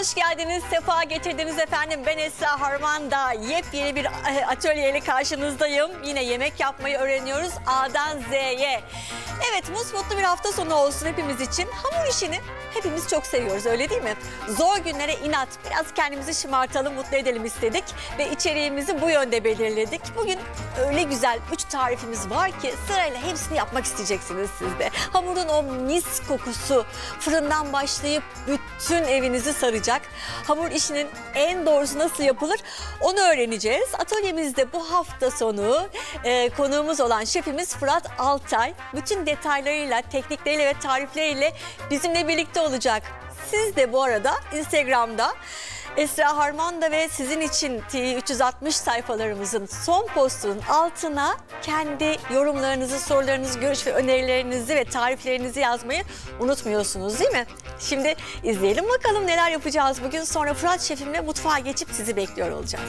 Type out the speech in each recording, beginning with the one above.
hoş geldiniz, sefa getirdiniz efendim. Ben Esra Harman'da yepyeni bir atölyeyle karşınızdayım. Yine yemek yapmayı öğreniyoruz A'dan Z'ye. Evet, mutlu bir hafta sonu olsun hepimiz için. Hamur işini hepimiz çok seviyoruz, öyle değil mi? Zor günlere inat, biraz kendimizi şımartalım, mutlu edelim istedik. Ve içeriğimizi bu yönde belirledik. Bugün öyle güzel 3 tarifimiz var ki sırayla hepsini yapmak isteyeceksiniz siz de. Hamurun o mis kokusu fırından başlayıp bütün evinizi saracak. Hamur işinin en doğrusu nasıl yapılır onu öğreneceğiz. Atölyemizde bu hafta sonu konuğumuz olan şefimiz Fırat Altay bütün detaylarıyla, teknikleriyle ve tarifleriyle bizimle birlikte olacak. Siz de bu arada Instagram'da Esra Harman'da ve sizin için TV360 sayfalarımızın son postunun altına kendi yorumlarınızı, sorularınızı, görüş ve önerilerinizi ve tariflerinizi yazmayı unutmuyorsunuz değil mi? Şimdi izleyelim bakalım neler yapacağız bugün. Sonra Fırat Şefimle mutfağa geçip sizi bekliyor olacağız.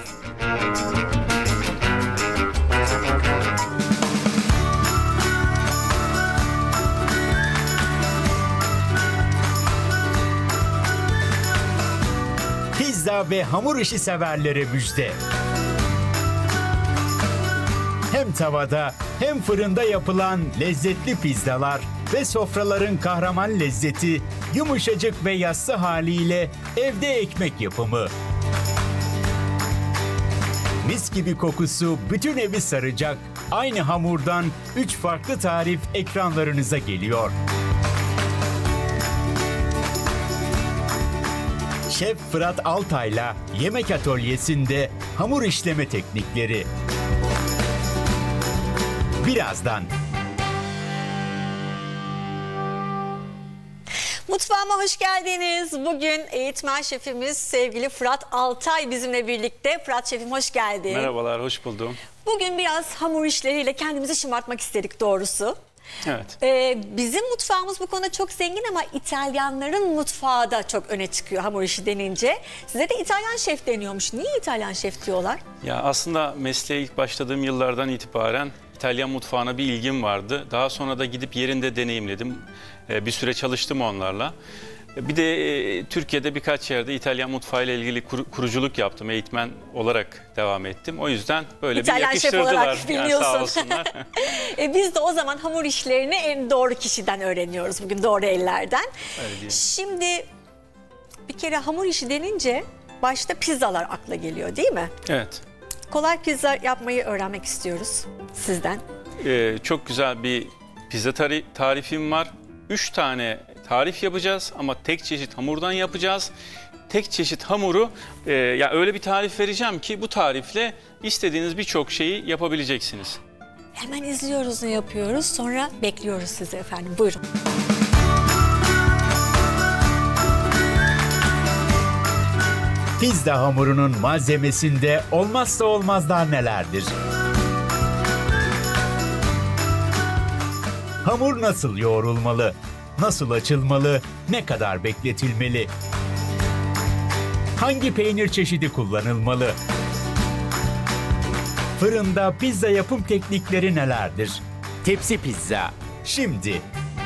Pizza ve hamur işi severlere müjde. Hem tavada hem fırında yapılan lezzetli pizzalar ve sofraların kahraman lezzeti, yumuşacık ve yassı haliyle evde ekmek yapımı. Mis gibi kokusu bütün evi saracak aynı hamurdan 3 farklı tarif ekranlarınıza geliyor. Şef Fırat Altay'la yemek atölyesinde hamur işleme teknikleri. Birazdan. Mutfağıma hoş geldiniz. Bugün eğitmen şefimiz sevgili Fırat Altay bizimle birlikte. Fırat Şefim hoş geldin. Merhabalar, hoş buldum. Bugün biraz hamur işleriyle kendimizi şımartmak istedik doğrusu. Evet. Bizim mutfağımız bu konuda çok zengin ama İtalyanların mutfağı da çok öne çıkıyor hamur işi denince. Size de İtalyan şef deniyormuş. Niye İtalyan şef diyorlar? Ya aslında mesleğe ilk başladığım yıllardan itibaren İtalyan mutfağına bir ilgim vardı. Daha sonra da gidip yerinde deneyimledim. Bir süre çalıştım onlarla. Bir de Türkiye'de birkaç yerde İtalyan mutfağıyla ilgili kuruculuk yaptım. Eğitmen olarak devam ettim. O yüzden böyle İtalyan bir yakıştırdılar. şef olarak biliyorsun. Yani sağ olsunlar. Biz de o zaman hamur işlerini en doğru kişiden öğreniyoruz bugün, doğru ellerden. Şimdi bir kere hamur işi denince başta pizzalar akla geliyor değil mi? Evet. Kolay pizza yapmayı öğrenmek istiyoruz sizden. Çok güzel bir pizza tarifim var. 3 tane tarif yapacağız ama tek çeşit hamurdan yapacağız. Tek çeşit hamuru ya öyle bir tarif vereceğim ki bu tarifle istediğiniz birçok şeyi yapabileceksiniz. Hemen izliyoruz, ne yapıyoruz, sonra bekliyoruz sizi efendim. Buyurun. Pizza hamurunun malzemesinde olmazsa olmazlar nelerdir? Hamur nasıl yoğrulmalı? Nasıl açılmalı? Ne kadar bekletilmeli? Hangi peynir çeşidi kullanılmalı? Fırında pizza yapım teknikleri nelerdir? Tepsi pizza. Şimdi.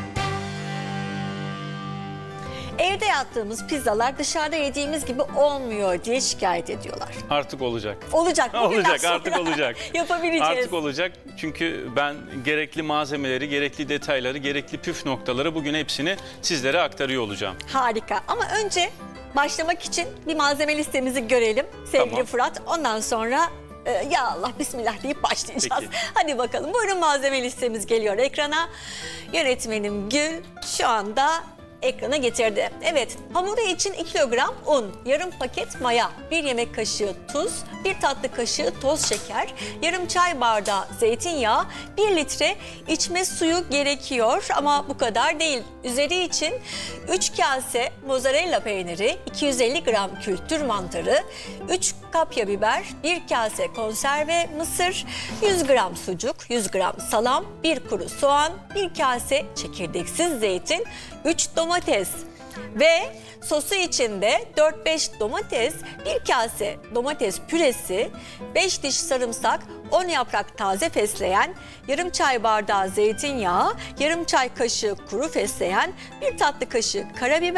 Evde yaptığımız pizzalar dışarıda yediğimiz gibi olmuyor diye şikayet ediyorlar. Artık olacak. Olacak. Olacak, artık olacak. Yapabileceğiz. Artık olacak çünkü ben gerekli malzemeleri, gerekli detayları, gerekli püf noktaları bugün hepsini sizlere aktarıyor olacağım. Harika, ama önce başlamak için bir malzeme listemizi görelim sevgili Tamam. Fırat. Ondan sonra ya Allah bismillah deyip başlayacağız. Peki. Hadi bakalım, buyurun, malzeme listemiz geliyor ekrana. Yönetmenim Gül şu anda ekrana getirdi. Evet, hamuru için 2 kilogram un, yarım paket maya, 1 yemek kaşığı tuz, 1 tatlı kaşığı toz şeker, yarım çay bardağı zeytinyağı, 1 litre içme suyu gerekiyor ama bu kadar değil. Üzeri için 3 kase mozzarella peyniri, 250 gram kültür mantarı, 3 kapya biber, 1 kase konserve mısır, 100 gram sucuk, 100 gram salam, 1 kuru soğan, 1 kase çekirdeksiz zeytin, 3 domates ve sosu içinde 4-5 domates, 1 kase domates püresi, 5 diş sarımsak, 10 yaprak taze fesleğen, yarım çay bardağı zeytinyağı, yarım çay kaşığı kuru fesleğen, 1 tatlı kaşığı karabiber,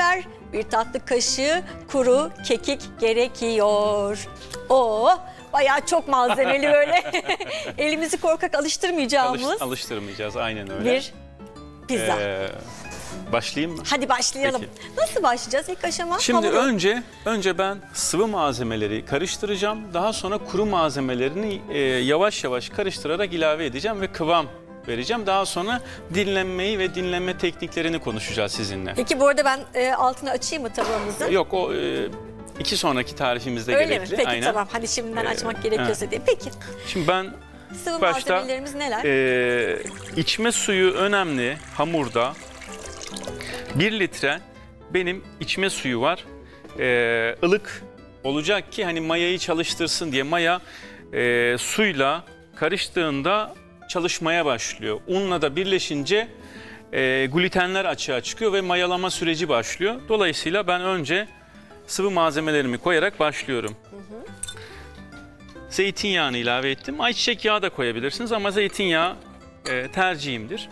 bir tatlı kaşığı kuru kekik gerekiyor. Oo, bayağı çok malzemeli böyle. Elimizi korkak alıştırmayacağımız Alıştırmayacağız, aynen öyle. bir pizza. Başlayayım mı? Hadi başlayalım. Peki. Nasıl başlayacağız? İlk aşama Şimdi hamuru. önce ben sıvı malzemeleri karıştıracağım. Daha sonra kuru malzemelerini yavaş yavaş karıştırarak ilave edeceğim ve kıvam vereceğim. Daha sonra dinlenmeyi ve dinlenme tekniklerini konuşacağız sizinle. Peki bu arada ben altını açayım mı tabağımızın? Yok, o iki sonraki tarifimizde Öyle gerekli. mi? Peki aynen. tamam. Hadi şimdiden açmak gerekiyorsa diye. Peki. Şimdi ben Sıvı başta malzemelerimiz neler? içme suyu önemli hamurda. 1 litre benim içme suyu var. Ilık olacak ki hani mayayı çalıştırsın diye. Maya suyla karıştığında çalışmaya başlıyor. Unla da birleşince glutenler açığa çıkıyor ve mayalama süreci başlıyor. Dolayısıyla ben önce sıvı malzemelerimi koyarak başlıyorum. Zeytinyağını ilave ettim. Ayçiçek yağı da koyabilirsiniz ama zeytinyağı tercihimdir.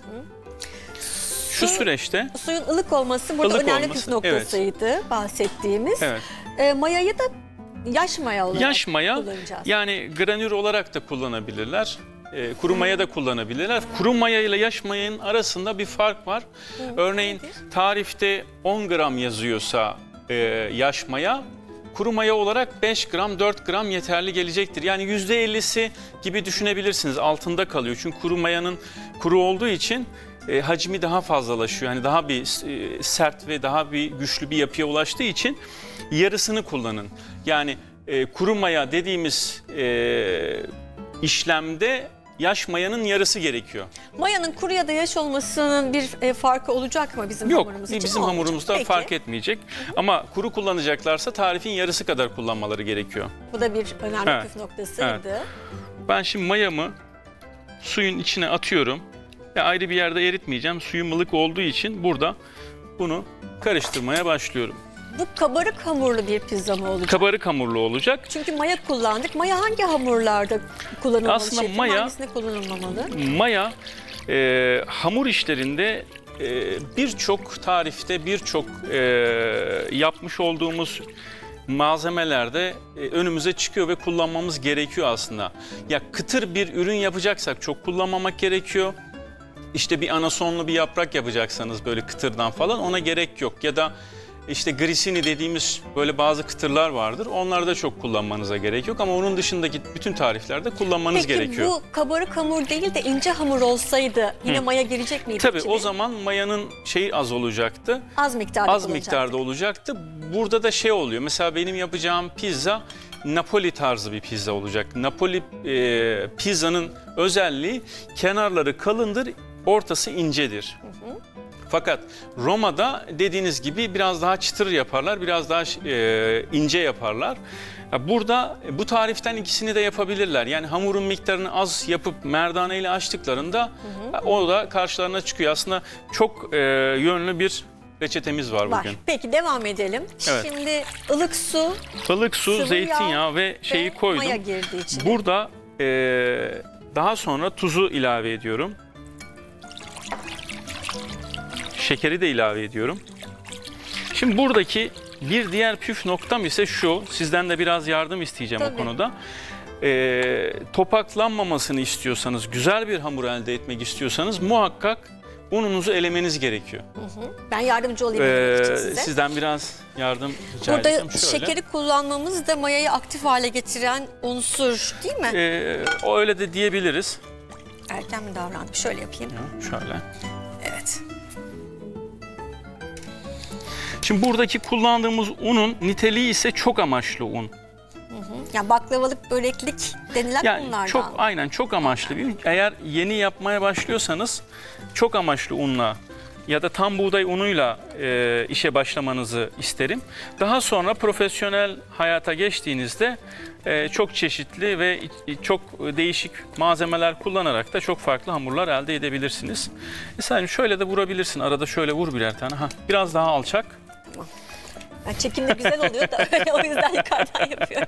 Şu süreçte Suyun ılık olması burada ılık önemli olması, püf noktasıydı bahsettiğimiz. evet. Mayayı da yaş maya olarak Yaş maya kullanacağız. yani granür olarak da kullanabilirler. Kuru maya da kullanabilirler. Kuru maya ile yaş mayanın arasında bir fark var. Örneğin nedir? tarifte 10 gram yazıyorsa yaş maya, kuru maya olarak 5 gram 4 gram yeterli gelecektir. Yani %50'si gibi düşünebilirsiniz, altında kalıyor. Çünkü kuru mayanın kuru olduğu için hacmi daha fazlalaşıyor. Yani daha bir sert ve daha bir güçlü bir yapıya ulaştığı için yarısını kullanın. Yani kuru maya dediğimiz işlemde yaş mayanın yarısı gerekiyor. Mayanın kuru ya da yaş olmasının bir farkı olacak mı bizim Yok, hamurumuz için? bizim hamurumuzda Peki. fark etmeyecek. Ama kuru kullanacaklarsa tarifin yarısı kadar kullanmaları gerekiyor. Bu da bir önemli Evet. püf noktasıydı. Ben şimdi mayamı suyun içine atıyorum. Ve ayrı bir yerde eritmeyeceğim. Suyum ılık olduğu için burada bunu karıştırmaya başlıyorum. Bu kabarık hamurlu bir pizza mı olacak? Kabarık hamurlu olacak. Çünkü maya kullandık. Maya hangi hamurlarda kullanılmalı? Aslında şefim? maya- Hangisinde kullanılmamalı? Maya hamur işlerinde birçok tarifte, birçok yapmış olduğumuz malzemelerde önümüze çıkıyor ve kullanmamız gerekiyor aslında. Ya kıtır bir ürün yapacaksak çok kullanmamak gerekiyor. İşte bir anasonlu bir yaprak yapacaksanız böyle kıtırdan falan ona gerek yok. Ya da işte grissini dediğimiz böyle bazı kıtırlar vardır. Onlarda çok kullanmanıza gerek yok ama onun dışındaki bütün tariflerde kullanmanız Peki gerekiyor. bu kabarık hamur değil de ince hamur olsaydı yine maya girecek miydi Tabii içine? o zaman mayanın şeyi az olacaktı. Az miktarda Az kullanacaktık. miktarda olacaktı. Burada da şey oluyor. Mesela benim yapacağım pizza Napoli tarzı bir pizza olacak. Napoli pizzanın özelliği kenarları kalındır, ortası incedir. Fakat Roma'da dediğiniz gibi biraz daha çıtır yaparlar, biraz daha ince yaparlar. Burada bu tariften ikisini de yapabilirler. Yani hamurun miktarını az yapıp merdane ile açtıklarında o da karşılarına çıkıyor. Aslında çok yönlü bir reçetemiz var bugün. Peki devam edelim. Evet. Şimdi ılık su Balık, su, Sıvı zeytinyağı ve şeyi ve koydum. maya girdi içine. Burada daha sonra tuzu ilave ediyorum. Şekeri de ilave ediyorum. Şimdi buradaki bir diğer püf noktam ise şu. Sizden de biraz yardım isteyeceğim Tabii. o konuda. Topaklanmamasını istiyorsanız, güzel bir hamur elde etmek istiyorsanız muhakkak ununuzu elemeniz gerekiyor. Ben yardımcı olayım demek için size. Sizden biraz yardım rica Burada edeceğim. Şöyle. şekeri kullanmamız da mayayı aktif hale getiren unsur değil mi? O öyle de diyebiliriz. Erken mi davrandım? Şöyle yapayım. Şöyle. Evet. Şimdi buradaki kullandığımız unun niteliği ise çok amaçlı un. Yani baklavalık, böreklik denilen Yani unlardan. çok amaçlı bir un. Eğer yeni yapmaya başlıyorsanız çok amaçlı unla ya da tam buğday unuyla işe başlamanızı isterim. Daha sonra profesyonel hayata geçtiğinizde çok çeşitli ve çok değişik malzemeler kullanarak da çok farklı hamurlar elde edebilirsiniz. Mesela şöyle de vurabilirsin. Arada şöyle vur birer tane. Biraz daha alçak. Yani çekimde güzel oluyor da öyle, o yüzden yukarıdan yapıyorum.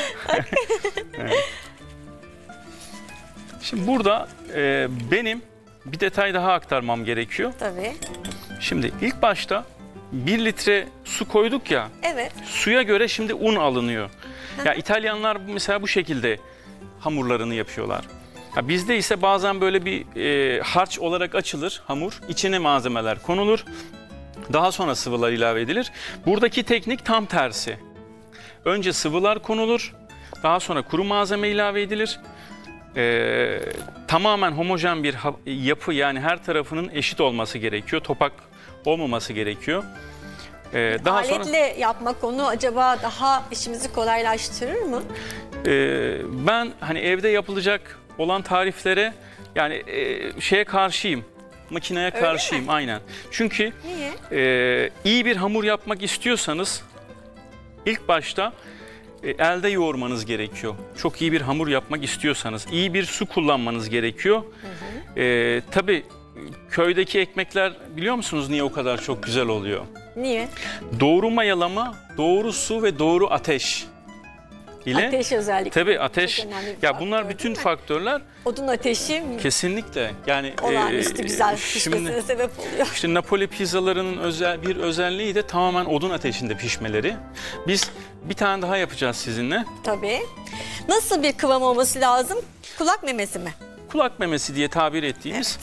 Şimdi burada benim bir detay daha aktarmam gerekiyor. Tabii. Şimdi ilk başta 1 litre su koyduk ya. Evet. Suya göre şimdi un alınıyor. Ya İtalyanlar mesela bu şekilde hamurlarını yapıyorlar. Ya bizde ise bazen böyle bir harç olarak açılır hamur. İçine malzemeler konulur. Daha sonra sıvılar ilave edilir. Buradaki teknik tam tersi. Önce sıvılar konulur. Daha sonra kuru malzeme ilave edilir. Tamamen homojen bir yapı, yani her tarafının eşit olması gerekiyor. Topak olmaması gerekiyor. Daha Aletle yapmak onu acaba daha işimizi kolaylaştırır mı? Ben hani evde yapılacak olan tariflere yani şeye karşıyım. Makineye karşıyım aynen. Çünkü iyi bir hamur yapmak istiyorsanız ilk başta elde yoğurmanız gerekiyor. Çok iyi bir hamur yapmak istiyorsanız iyi bir su kullanmanız gerekiyor. Tabii köydeki ekmekler biliyor musunuz niye o kadar çok güzel oluyor? Niye? Doğru mayalama, doğru su ve doğru ateş ile. Ateş özellikle. Tabii ateş. Ya bunlar faktör, bütün değil mi? faktörler. Odun ateşi Kesinlikle. Yani olağanüstü güzel pişmesine sebep oluyor. İşte Napoli pizzalarının bir özelliği de tamamen odun ateşinde pişmeleri. Biz bir tane daha yapacağız sizinle. Tabii. Nasıl bir kıvam olması lazım? Kulak memesi mi? Kulak memesi diye tabir ettiğimiz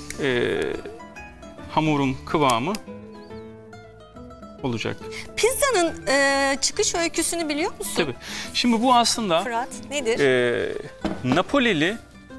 hamurun kıvamı olacak. Pizzanın çıkış öyküsünü biliyor musun? Tabii. Şimdi bu aslında Fırat nedir? Napolili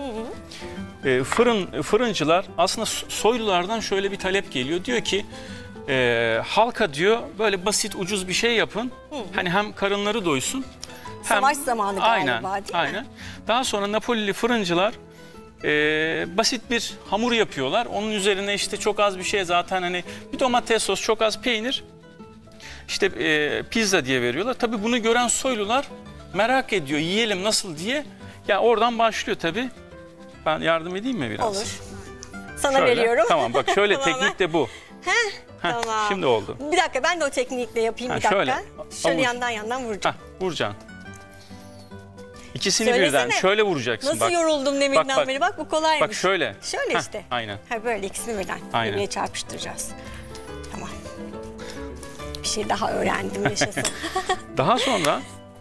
fırıncılar aslında soylulardan şöyle bir talep geliyor. Diyor ki halka diyor böyle basit ucuz bir şey yapın. Hani hem karınları doysun. Savaş zamanı galiba değil mi? Aynen. Daha sonra Napolili fırıncılar basit bir hamur yapıyorlar. Onun üzerine işte çok az bir şey, zaten hani bir domates sos, çok az peynir. İşte pizza diye veriyorlar. Tabii bunu gören soylular merak ediyor, yiyelim nasıl diye. Ya oradan başlıyor tabii. Ben yardım edeyim mi biraz? Olur. Sana Şöyle, veriyorum. tamam bak şöyle Tamamen. teknik de bu. Tamam. Şimdi oldu. Bir dakika ben de o teknikle yapayım bir dakika. Şöyle Avuç. yandan vuracağım. Vuracaksın. İkisini Söylesene. birden şöyle vuracaksın. Nasıl bak. yoruldum deminden bak. beri, bak bu kolaymış. Bak şöyle. Şöyle işte. Aynen. Ha böyle ikisini birden Aynen. birbirine çarpıştıracağız. Tamam. Bir şey daha öğrendim yaşasın. Daha sonra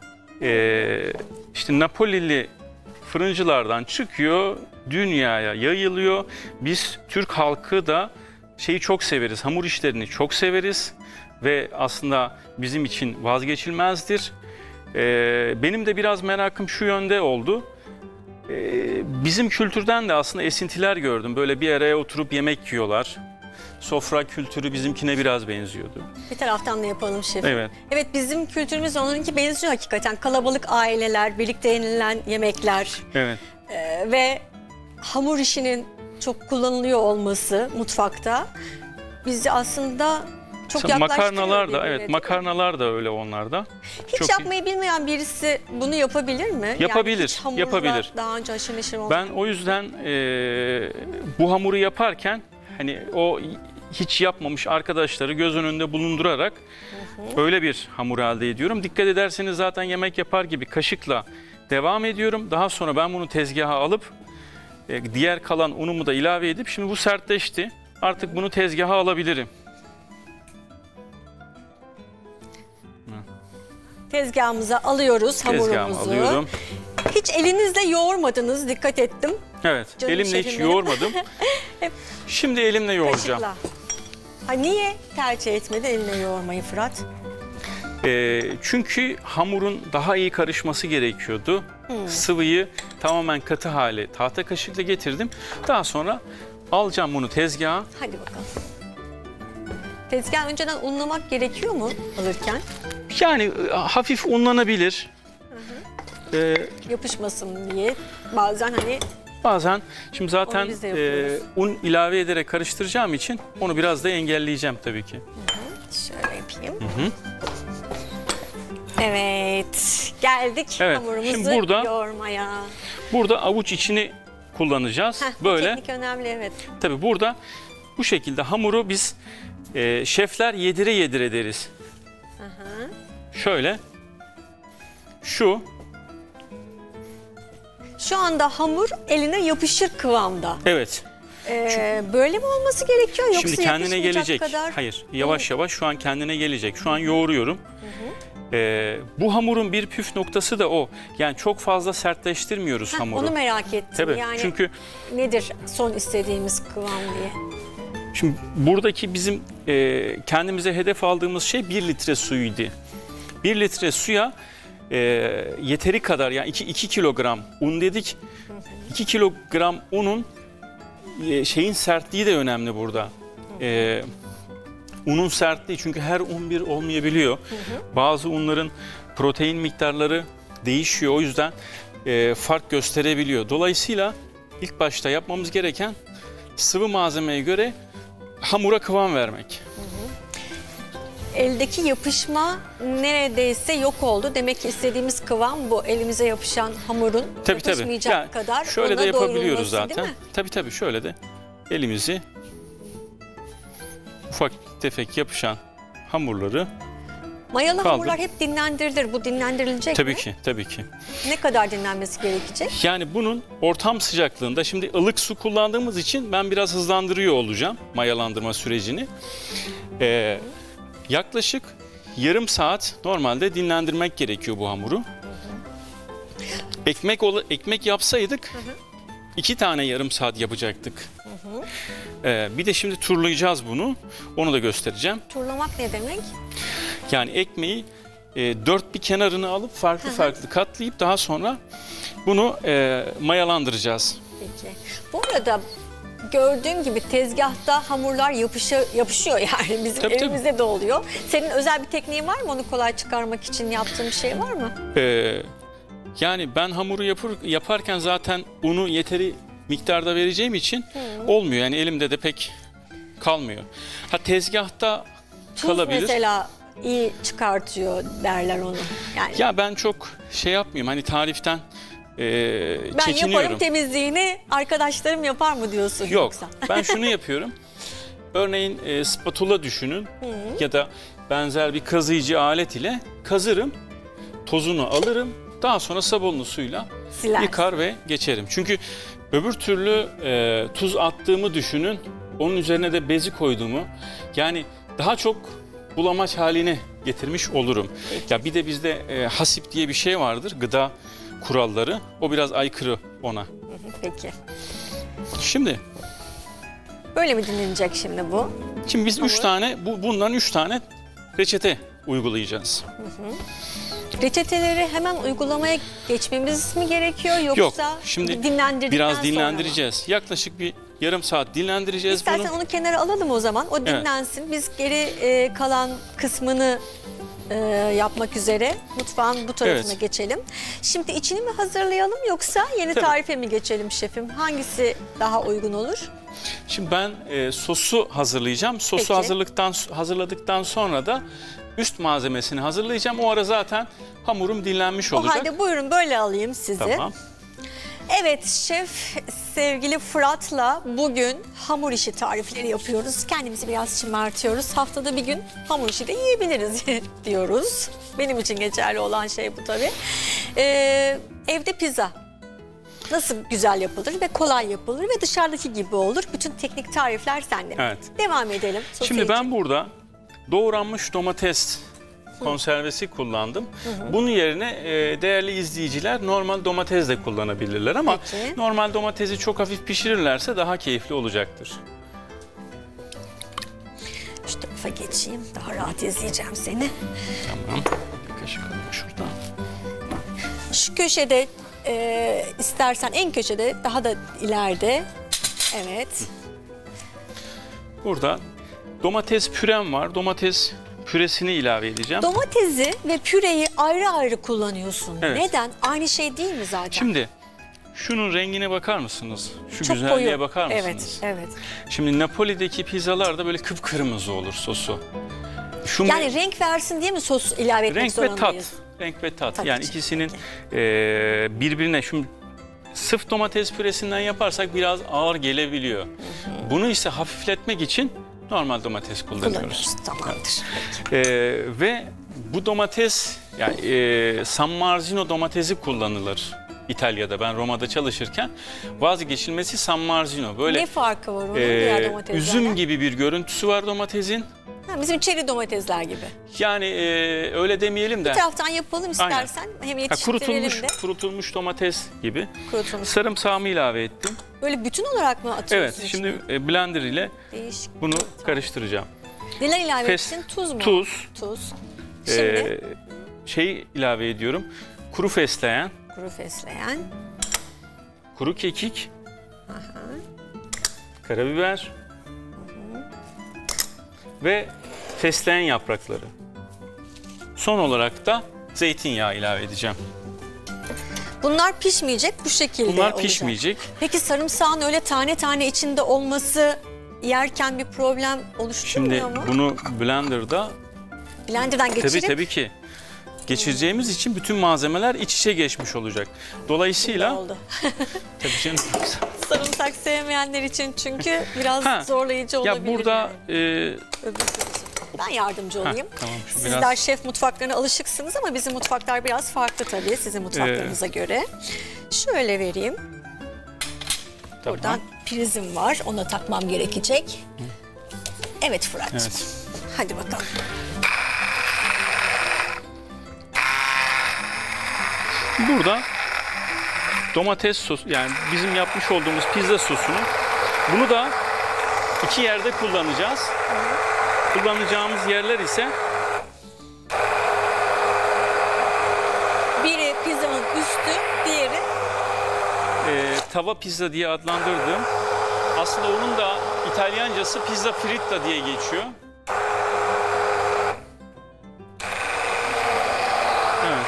işte Napolili fırıncılardan çıkıyor, dünyaya yayılıyor. Biz Türk halkı da şeyi çok severiz, hamur işlerini çok severiz ve aslında bizim için vazgeçilmezdir. Benim de biraz merakım şu yönde oldu. Bizim kültürden de aslında esintiler gördüm. Böyle bir araya oturup yemek yiyorlar. Sofra kültürü bizimkine biraz benziyordu. Bir taraftan da yapalım şef. Evet. Evet, bizim kültürümüz onunki benziyor hakikaten. Kalabalık aileler, birlikte yenilen yemekler Evet. Ve hamur işinin çok kullanılıyor olması mutfakta bizi aslında çok Mesela yaklaştırıyor makarnalar da birbirine, evet, değil mi? makarnalar da öyle onlarda. Hiç Çok yapmayı bilmeyen birisi bunu yapabilir mi? Yapabilir, Yani hiç hamurla yapabilir. daha önce aşırı neşir olmayan. Ben o yüzden bu hamuru yaparken hani o hiç yapmamış arkadaşları göz önünde bulundurarak öyle bir hamur elde ediyorum. Dikkat ederseniz zaten yemek yapar gibi kaşıkla devam ediyorum. Daha sonra ben bunu tezgaha alıp diğer kalan unumu da ilave edip, şimdi bu sertleşti. Artık bunu tezgaha alabilirim. Tezgahımıza alıyoruz Tezgahıma hamurumuzu. alıyorum. Hiç elinizle yoğurmadınız, dikkat ettim. Evet, Canım elimle hiç şefim benim. yoğurmadım. Şimdi elimle yoğuracağım. Kaşıkla. Ha, niye tercih etmedi eline yoğurmayı Fırat? Çünkü hamurun daha iyi karışması gerekiyordu. Sıvıyı tamamen katı hale tahta kaşıkla getirdim. Daha sonra alacağım bunu tezgaha. Hadi bakalım. Tezgah önceden unlamak gerekiyor mu alırken? Yani hafif unlanabilir. Yapışmasın diye. Bazen hani Bazen şimdi zaten Onu biz de yapıyoruz. un ilave ederek karıştıracağım için onu biraz da engelleyeceğim tabii ki. şöyle yapayım. Evet, geldik Evet, hamurumuzu şimdi burada- yoğurmaya. Burada avuç içini kullanacağız. Heh, bu Böyle. teknik önemli, evet. Tabii burada bu şekilde hamuru biz şefler yedire yedire deriz. Şöyle. Şu. Şu anda hamur eline yapışır kıvamda. Evet. Böyle mi olması gerekiyor yoksa Şimdi kendine yapışmayacak gelecek. kadar? Hayır, yavaş yavaş şu an kendine gelecek. Şu an yoğuruyorum. Bu hamurun bir püf noktası da o. Yani çok fazla sertleştirmiyoruz hamuru. Onu merak ettim. Tabii. Yani Çünkü nedir son istediğimiz kıvam diye? şimdi buradaki bizim kendimize hedef aldığımız şey 1 litre suyuydu. 1 litre suya yeteri kadar, yani 2 kilogram un dedik. 2 kilogram unun şeyin sertliği de önemli burada. Unun sertliği, çünkü her un bir olmayabiliyor. Bazı unların protein miktarları değişiyor. O yüzden fark gösterebiliyor. Dolayısıyla ilk başta yapmamız gereken sıvı malzemeye göre hamura kıvam vermek. Eldeki yapışma neredeyse yok oldu. Demek ki istediğimiz kıvam bu. Elimize yapışan hamurun yapışmayacak Yani kadar şöyle de una yapabiliyoruz doyurulması, zaten. değil mi? Tabii şöyle de elimizi ufak tefek yapışan hamurları Mayalı kaldır. hamurlar hep dinlendirilir. Bu dinlendirilecek mi? tabii ki. Ne kadar dinlenmesi gerekecek? Yani bunun ortam sıcaklığında, şimdi ılık su kullandığımız için ben biraz hızlandırıyor olacağım mayalandırma sürecini. Yaklaşık yarım saat normalde dinlendirmek gerekiyor bu hamuru. Ekmek yapsaydık 2 tane yarım saat yapacaktık. Bir de şimdi turlayacağız bunu. Onu da göstereceğim. Turlamak ne demek? Yani ekmeği 4 bir kenarını alıp farklı katlayıp daha sonra bunu mayalandıracağız. Peki. Bu arada gördüğün gibi tezgahta hamurlar yapışıyor yani bizim Tabii. evimizde de oluyor. Senin özel bir tekniğin var mı? Onu kolay çıkarmak için yaptığın bir şey var mı? Yani ben hamuru yaparken zaten unu yeteri miktarda vereceğim için olmuyor. Yani elimde de pek kalmıyor. Ha, tezgahta Tuz kalabilir. mesela iyi çıkartıyor derler onu. Yani Ya ben çok şey yapmayayım, hani tariften ben çekiniyorum. yaparım temizliğini, arkadaşlarım yapar mı diyorsun Yok, yoksa? ben şunu yapıyorum. Örneğin spatula düşünün ya da benzer bir kazıyıcı alet ile kazırım, tozunu alırım, daha sonra sabunlu suyla Siler. yıkar ve geçerim. Çünkü öbür türlü tuz attığımı düşünün, onun üzerine de bezi koyduğumu, yani daha çok bulamaç haline getirmiş olurum. Ya bir de bizde hasip diye bir şey vardır, gıda kuralları, o biraz aykırı ona. Peki. Şimdi Böyle mi dinlenecek şimdi bu? biz 3 tane, bundan 3 tane reçete uygulayacağız. Reçeteleri hemen uygulamaya geçmemiz mi gerekiyor Yok, yoksa şimdi dinlendirdikten biraz sonra mı? dinlendireceğiz. Yaklaşık bir yarım saat dinlendireceğiz İstersen bunu. onu kenara alalım o zaman. O dinlensin. Biz geri kalan kısmını yapmak üzere mutfağın bu tarafına geçelim. Şimdi içini mi hazırlayalım yoksa yeni tarife mi geçelim şefim? Hangisi daha uygun olur? Şimdi ben sosu hazırlayacağım. Sosu Peki. hazırladıktan sonra da üst malzemesini hazırlayacağım. O ara zaten hamurum dinlenmiş olacak. O halde buyurun böyle alayım sizi. Tamam. Evet şef sevgili Fırat'la bugün hamur işi tarifleri yapıyoruz. Kendimizi biraz şımartıyoruz. Haftada bir gün hamur işi de yiyebiliriz diyoruz. Benim için geçerli olan şey bu tabii. Evde pizza nasıl güzel yapılır ve kolay yapılır ve dışarıdaki gibi olur. Bütün teknik tarifler sende. Evet. Devam edelim. Şimdi ben burada doğranmış domates konservesi kullandım. Bunun yerine değerli izleyiciler normal domates de kullanabilirler ama normal domatesi çok hafif pişirirlerse daha keyifli olacaktır. Şu tarafa geçeyim. Daha rahat izleyeceğim seni. Tamam. Bir kaşık alayım şuradan. Şu köşede istersen en köşede daha da ileride. Evet. Burada domates pürem var. Domates püresini ilave edeceğim. Domatesi ve püreyi ayrı ayrı kullanıyorsun. Evet. Neden? Aynı şey değil mi zaten? Şimdi şunun rengine bakar mısınız? Şu çok güzelliğe koyu. bakar mısınız? Evet. Şimdi Napoli'deki pizzalarda böyle kıpkırmızı olur sosu. Yani renk versin diye mi sos ilave etmek renk zorundayız? Renk ve tat. Tabii Yani ki. ikisinin birbirine, şimdi sırf domates püresinden yaparsak biraz ağır gelebiliyor. Bunu ise hafifletmek için normal domates kullanıyoruz. Tamamdır. Ve bu domates, yani San Marzino domatesi kullanılır İtalya'da, ben Roma'da çalışırken. Vazgeçilmesi San Marzino. Böyle Ne farkı var onun diğer domateslerden? üzüm gibi bir görüntüsü var domatesin. Ha, bizim çeri domatesler gibi. Yani öyle demeyelim de. Bir taraftan yapalım istersen. Hem yetiştirelim de. Kurutulmuş domates gibi. Kurutulmuş. Sarımsağımı ilave ettim. Böyle bütün olarak mı atıyorsun? Evet, şimdi blender ile Değişik. bunu karıştıracağım. Neler ilave ettin? Tuz mu? Tuz. Tuz. Şimdi Şey ilave ediyorum. Kuru fesleğen, kuru fesleğen. kuru kekik, karabiber ve fesleğen yaprakları. Son olarak da zeytinyağı ilave edeceğim. Bunlar pişmeyecek, bu şekilde Bunlar olacak. pişmeyecek. Peki sarımsağın öyle tane tane içinde olması yerken bir problem oluşturmuyor Şimdi mu? bunu blenderda Blender'dan geçirip tabii ki geçireceğimiz için bütün malzemeler iç içe geçmiş olacak. Dolayısıyla oldu. tabii canım. Sarımsak sevmeyenler için çünkü biraz zorlayıcı olabilir. Ya burada yani. Ben yardımcı olayım. Tamam, Sizler biraz şef mutfaklarına alışıksınız ama bizim mutfaklar biraz farklı tabii sizin mutfaklarınıza göre. Şöyle vereyim. tamam. Buradan prizim var. Ona takmam gerekecek. Evet Fırat'cığım. Evet. Hadi bakalım. Burada domates sosu, yani bizim yapmış olduğumuz pizza sosunu, bunu da iki yerde kullanacağız. Kullanacağımız yerler ise Biri pizzanın üstü, diğeri tava pizza diye adlandırdığım, aslında onun da İtalyancası pizza fritta diye geçiyor. Evet.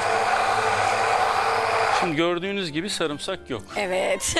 Şimdi gördüğünüz gibi sarımsak yok. evet.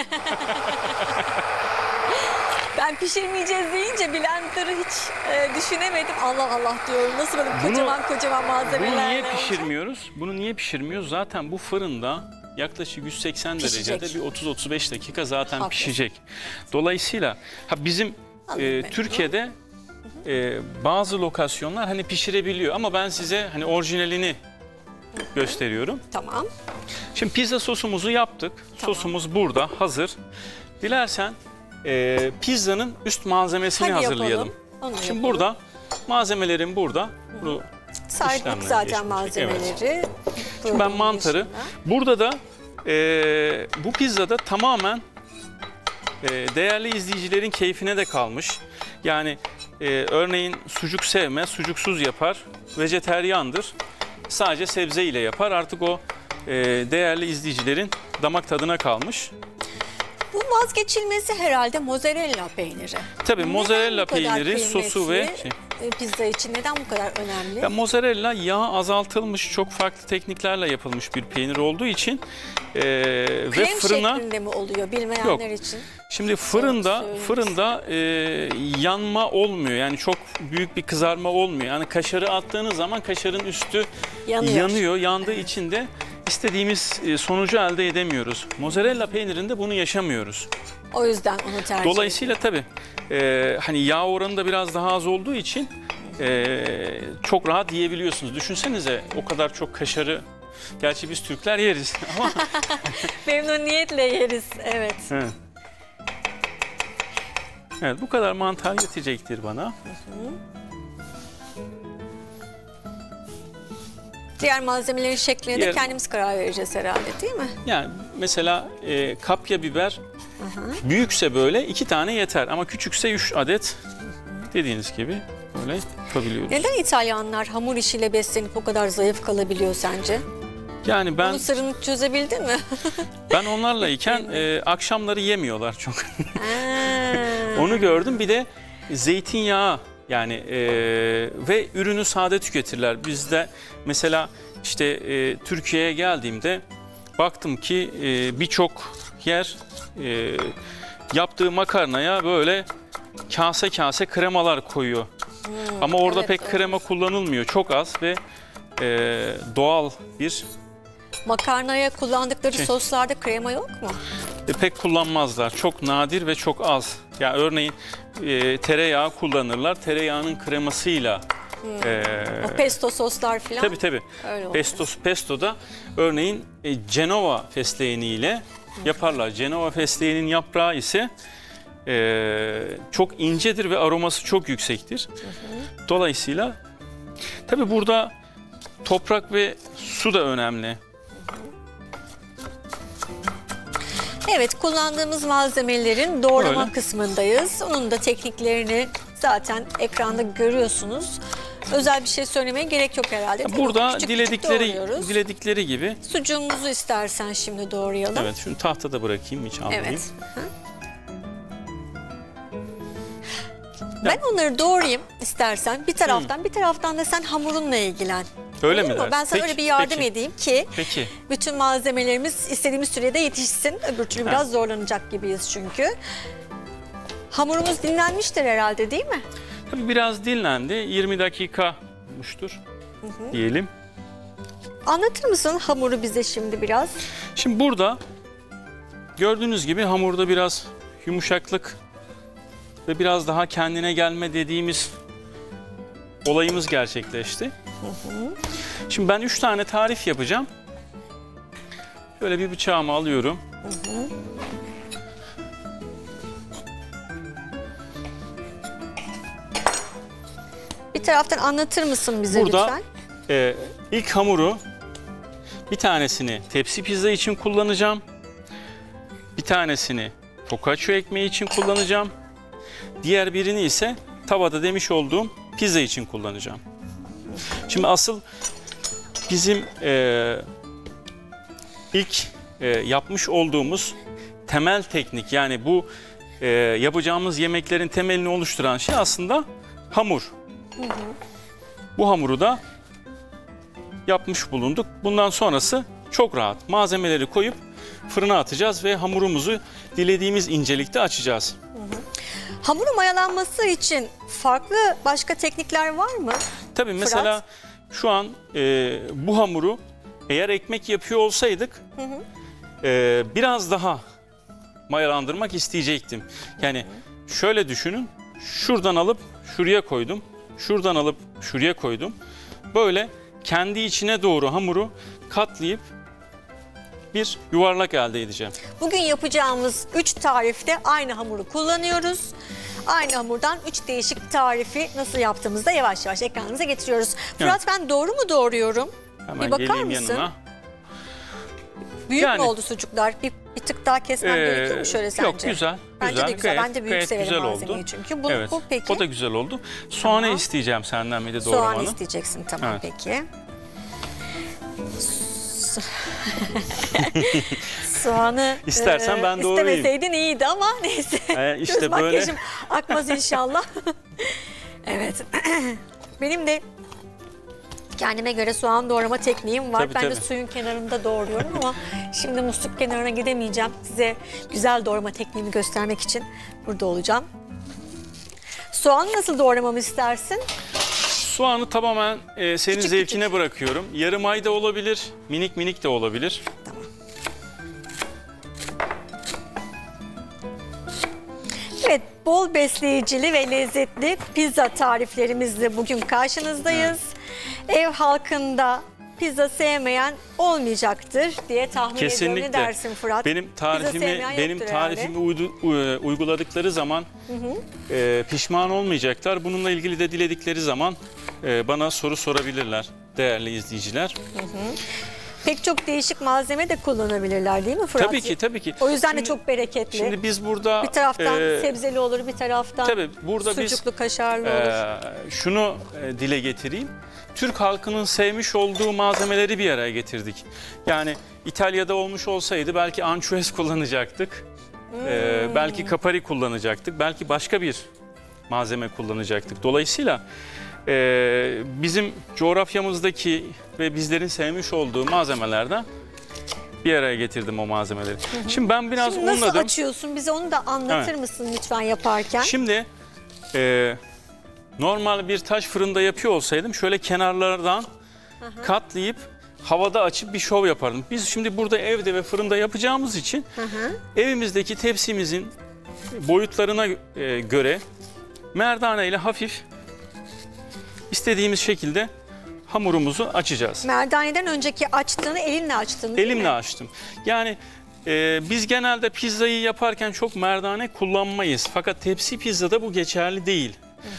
Ben pişirmeyeceğiz deyince blender'ı hiç düşünemedim. Allah Allah diyorum. Nasıl böyle kocaman malzemelerle Bunu niye olacak? pişirmiyoruz? Bunu niye pişirmiyoruz? Zaten bu fırında yaklaşık 180 Pişecek. derecede bir 30-35 dakika zaten Haklısın. pişecek. Dolayısıyla bizim Alayım ben Türkiye'de bazı lokasyonlar hani pişirebiliyor ama ben size hani orijinalini gösteriyorum. Tamam. Şimdi pizza sosumuzu yaptık. Tamam. Sosumuz burada hazır. Dilersen pizzanın üst malzemesini Hadi hazırlayalım. yapalım. Onu Şimdi yapalım. burada malzemelerim burada. Bunu Saydık işlemden zaten geçmiş. malzemeleri. Şimdi ben mantarı, burada da bu pizzada tamamen değerli izleyicilerin keyfine de kalmış. Yani örneğin sucuk sevmez, sucuksuz yapar, vejeteryandır. Sadece sebze ile yapar. Artık o değerli izleyicilerin damak tadına kalmış. Bu vazgeçilmezi herhalde mozzarella peyniri. Tabii Neden mozzarella bu kadar peyniri, sosu ve kıymetli, pizza için neden bu kadar önemli? Ya mozzarella yağ azaltılmış, çok farklı tekniklerle yapılmış bir peynir olduğu için ve Krem fırına şeklinde mi oluyor bilmeyenler için? şimdi fırında yanma olmuyor. Yani çok büyük bir kızarma olmuyor. Yani kaşarı attığınız zaman kaşarın üstü yanıyor. Yandığı için de istediğimiz sonucu elde edemiyoruz. Mozzarella peynirinde bunu yaşamıyoruz. O yüzden onu tercih Dolayısıyla tabii hani yağ oranı da biraz daha az olduğu için çok rahat yiyebiliyorsunuz. Düşünsenize o kadar çok kaşarı, gerçi biz Türkler yeriz ama memnuniyetle yeriz. Evet. evet. Evet, bu kadar mantar yetecektir bana. Diğer malzemelerin şekline de kendimiz karar vereceğiz herhalde değil mi? Yani mesela kapya biber büyükse böyle 2 tane yeter ama küçükse 3 adet dediğiniz gibi böyle yapabiliyoruz. Neden İtalyanlar hamur işiyle beslenip o kadar zayıf kalabiliyor sence? Yani Bunun sırrını çözebildin mi? ben onlarla iken akşamları yemiyorlar çok. Onu gördüm. Bir de zeytinyağı yani ve ürünü sade tüketirler. Bizde mesela işte Türkiye'ye geldiğimde baktım ki birçok yer yaptığı makarnaya böyle kase kase kremalar koyuyor. Ama orada evet, pek krema kullanılmıyor. Çok az ve doğal bir Makarnaya kullandıkları soslarda krema yok mu? pek kullanmazlar. Çok nadir ve çok az. Yani örneğin tereyağı kullanırlar. Tereyağının kremasıyla O pesto soslar falan. Tabii tabii. Öyle oluyor. Pesto'da örneğin Cenova fesleğeniyle yaparlar. Cenova fesleğenin yaprağı ise çok incedir ve aroması çok yüksektir. Dolayısıyla tabii burada toprak ve su da önemli. Evet, kullandığımız malzemelerin doğrama Öyle. kısmındayız. Onun da tekniklerini zaten ekranda görüyorsunuz. Özel bir şey söylemeye gerek yok herhalde. Burada Küçük küçük doğruyoruz. diledikleri gibi. Sucuğumuzu istersen şimdi doğrayalım. Evet, şunu tahtada bırakayım, hiç almayayım. Evet. Hı. Ben onları doğrayayım istersen bir taraftan, bir taraftan da sen hamurunla ilgilen. Öyle Olur mi mu? dersin? Ben sana Peki, öyle bir yardım peki. edeyim ki Peki. bütün malzemelerimiz istediğimiz sürede yetişsin. Öbür türlü biraz zorlanacak gibiyiz çünkü. Hamurumuz dinlenmiştir herhalde, değil mi? Tabii biraz dinlendi. 20 dakika olmuştur diyelim. Anlatır mısın hamuru bize şimdi biraz? Şimdi burada gördüğünüz gibi hamurda biraz yumuşaklık ve biraz daha kendine gelme dediğimiz olayımız gerçekleşti. Şimdi ben 3 tane tarif yapacağım. Şöyle bir bıçağımı alıyorum. Bir taraftan anlatır mısın bize Burada lütfen? ilk hamuru, bir tanesini tepsi pizza için kullanacağım. Bir tanesini focaccia ekmeği için kullanacağım. Diğer birini ise tavada demiş olduğum pizza için kullanacağım. Şimdi asıl bizim ilk yapmış olduğumuz temel teknik, yani bu yapacağımız yemeklerin temelini oluşturan şey aslında hamur. Bu hamuru da yapmış bulunduk. Bundan sonrası çok rahat. Malzemeleri koyup fırına atacağız ve hamurumuzu dilediğimiz incelikte açacağız. Hamurun mayalanması için farklı başka teknikler var mı? Tabii mesela şu an bu hamuru eğer ekmek yapıyor olsaydık biraz daha mayalandırmak isteyecektim. Yani şöyle düşünün, şuradan alıp şuraya koydum, şuradan alıp şuraya koydum. Böyle kendi içine doğru hamuru katlayıp bir yuvarlak elde edeceğim. Bugün yapacağımız 3 tarifte aynı hamuru kullanıyoruz. Aynı hamurdan 3 değişik tarifi nasıl yaptığımızda yavaş yavaş ekranınıza getiriyoruz. Fırat, ben doğru mu doğruyorum? Hemen Bir bakar geleyim mısın? yanına. Büyük Yani- mü oldu sucuklar? Bir tık daha kesmem gerekiyor mu şöyle sence? Yok, güzel. Bence de güzel. Gayet- Ben de büyük gayet severim güzel malzemeyi oldu. çünkü. Bu, Evet, bu peki. o da güzel oldu. Soğanı Tamam. isteyeceğim senden bir de Soğan doğramanı. isteyeceksin, tamam Evet. peki. Soğanı İstersen ben doğrayayım. İstemeseydin iyiydi ama neyse. İşte Göz böyle. makyajım akmaz inşallah. Evet. Benim de kendime göre soğan doğrama tekniğim var. Tabii, Ben de tabii. suyun kenarında doğruyorum ama şimdi musluk kenarına gidemeyeceğim. Size güzel doğrama tekniğimi göstermek için burada olacağım. Soğanı nasıl doğramamı istersin? Soğanı tamamen senin Küçük zevkine bırakıyorum. Yarım ay da olabilir, minik minik de olabilir. Tamam. Evet, bol besleyicili ve lezzetli pizza tariflerimizle bugün karşınızdayız. Ev halkında pizza sevmeyen olmayacaktır diye tahmin ediyorum. Kesinlikle. Ne dersin Fırat? Benim tarifimi uyguladıkları zaman pişman olmayacaklar. Bununla ilgili de diledikleri zaman bana soru sorabilirler değerli izleyiciler. Pek çok değişik malzeme de kullanabilirler değil mi Fırat? Tabii ki, tabii ki. O yüzden de Şimdi- çok bereketli. Şimdi biz burada bir taraftan sebzeli olur, bir taraftan tabii burada sucuklu, kaşarlı olur. şunu dile getireyim. Türk halkının sevmiş olduğu malzemeleri bir araya getirdik. Yani İtalya'da olmuş olsaydı belki ançuez kullanacaktık. Belki kapari kullanacaktık. Belki başka bir malzeme kullanacaktık. Dolayısıyla bizim coğrafyamızdaki ve bizlerin sevmiş olduğu malzemelerden bir araya getirdim o malzemeleri. Şimdi ben biraz Şimdi nasıl unladım. açıyorsun? Bize onu da anlatır Evet. mısın lütfen yaparken? Şimdi normal bir taş fırında yapıyor olsaydım şöyle kenarlardan katlayıp havada açıp bir şov yapardım. Biz şimdi burada evde ve fırında yapacağımız için evimizdeki tepsimizin boyutlarına göre merdane ile hafif istediğimiz şekilde hamurumuzu açacağız. Merdaneden önceki açtığını elinle açtın değil Elimle mi? açtım. Yani biz genelde pizzayı yaparken çok merdane kullanmayız. Fakat tepsi pizzada bu geçerli değil.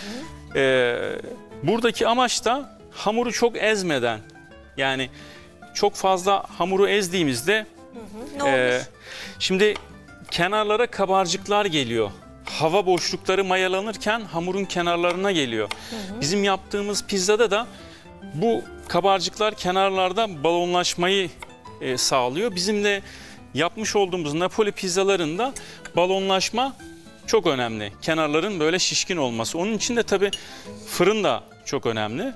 Buradaki amaç da hamuru çok ezmeden, yani çok fazla hamuru ezdiğimizde Ne olmuş? şimdi kenarlara kabarcıklar geliyor. Hava boşlukları mayalanırken hamurun kenarlarına geliyor. Bizim yaptığımız pizzada da bu kabarcıklar kenarlarda balonlaşmayı sağlıyor. Bizim de yapmış olduğumuz Napoli pizzalarında balonlaşma çok önemli. Kenarların böyle şişkin olması. Onun için de tabii fırın da çok önemli.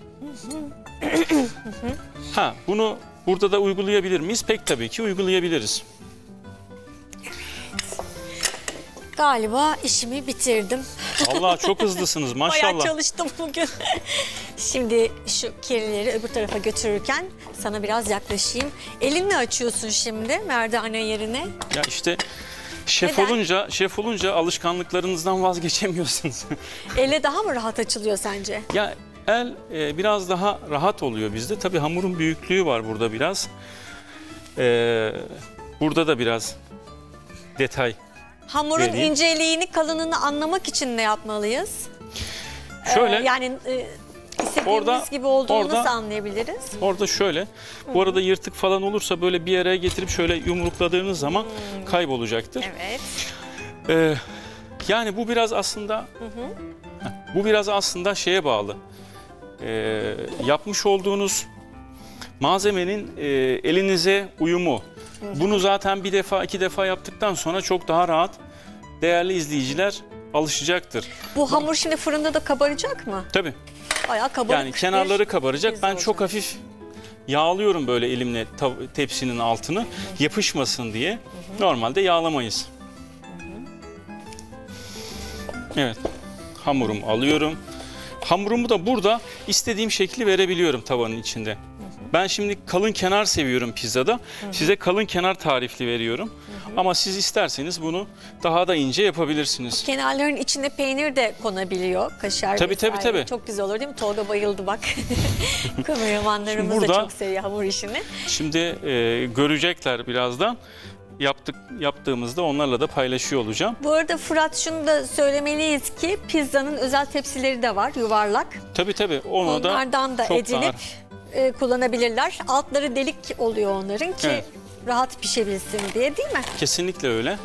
Bunu burada da uygulayabilir miyiz? Pek tabii ki uygulayabiliriz. Galiba işimi bitirdim. Allah, çok hızlısınız Bayağı maşallah. çalıştım bugün. Şimdi şu kirileri öbür tarafa götürürken sana biraz yaklaşayım. Elinle açıyorsun şimdi merdane yerine. Ya işte şef Neden? olunca alışkanlıklarınızdan vazgeçemiyorsunuz. Elle daha mı rahat açılıyor sence? Ya el biraz daha rahat oluyor bizde. Tabii hamurun büyüklüğü var burada biraz. Burada da biraz detay. Hamurun vereyim. inceliğini, kalınlığını anlamak için ne yapmalıyız? Şöyle Yani istediğimiz Orada- gibi olduğunu orada- nasıl anlayabiliriz? orada şöyle. Bu arada yırtık falan olursa böyle bir yere getirip şöyle yumrukladığınız zaman kaybolacaktır. Evet. Yani bu biraz aslında şeye bağlı. Yapmış olduğunuz malzemenin elinize uyumu. Bunu zaten bir defa, iki defa yaptıktan sonra çok daha rahat değerli izleyiciler alışacaktır. Bu hamur şimdi fırında da kabaracak mı? Tabii. Bayağı kabarık. Yani kenarları kabaracak. pizza Ben çok olacak. hafif yağlıyorum böyle elimle tepsinin altını, yapışmasın diye. Normalde yağlamayız. Evet. Hamurumu alıyorum. Hamurumu da burada istediğim şekli verebiliyorum tavanın içinde. Ben şimdi kalın kenar seviyorum pizzada. Size kalın kenar tarifli veriyorum. Ama siz isterseniz bunu daha da ince yapabilirsiniz. Kenarların içine peynir de konabiliyor. Kaşar Tabii, vesaire. tabii. Çok güzel olur değil mi? Tolga bayıldı bak. Kameramanlarımız Şimdi da burada- çok seviyor hamur işini. Şimdi görecekler birazdan. Yaptığımızda onlarla da paylaşıyor olacağım. Bu arada Fırat, şunu da söylemeliyiz ki pizzanın özel tepsileri de var, yuvarlak. Tabii. Onu da Onlardan da çok edinip kullanabilirler. Altları delik oluyor onların ki Evet. rahat pişebilsin diye, değil mi? kesinlikle öyle.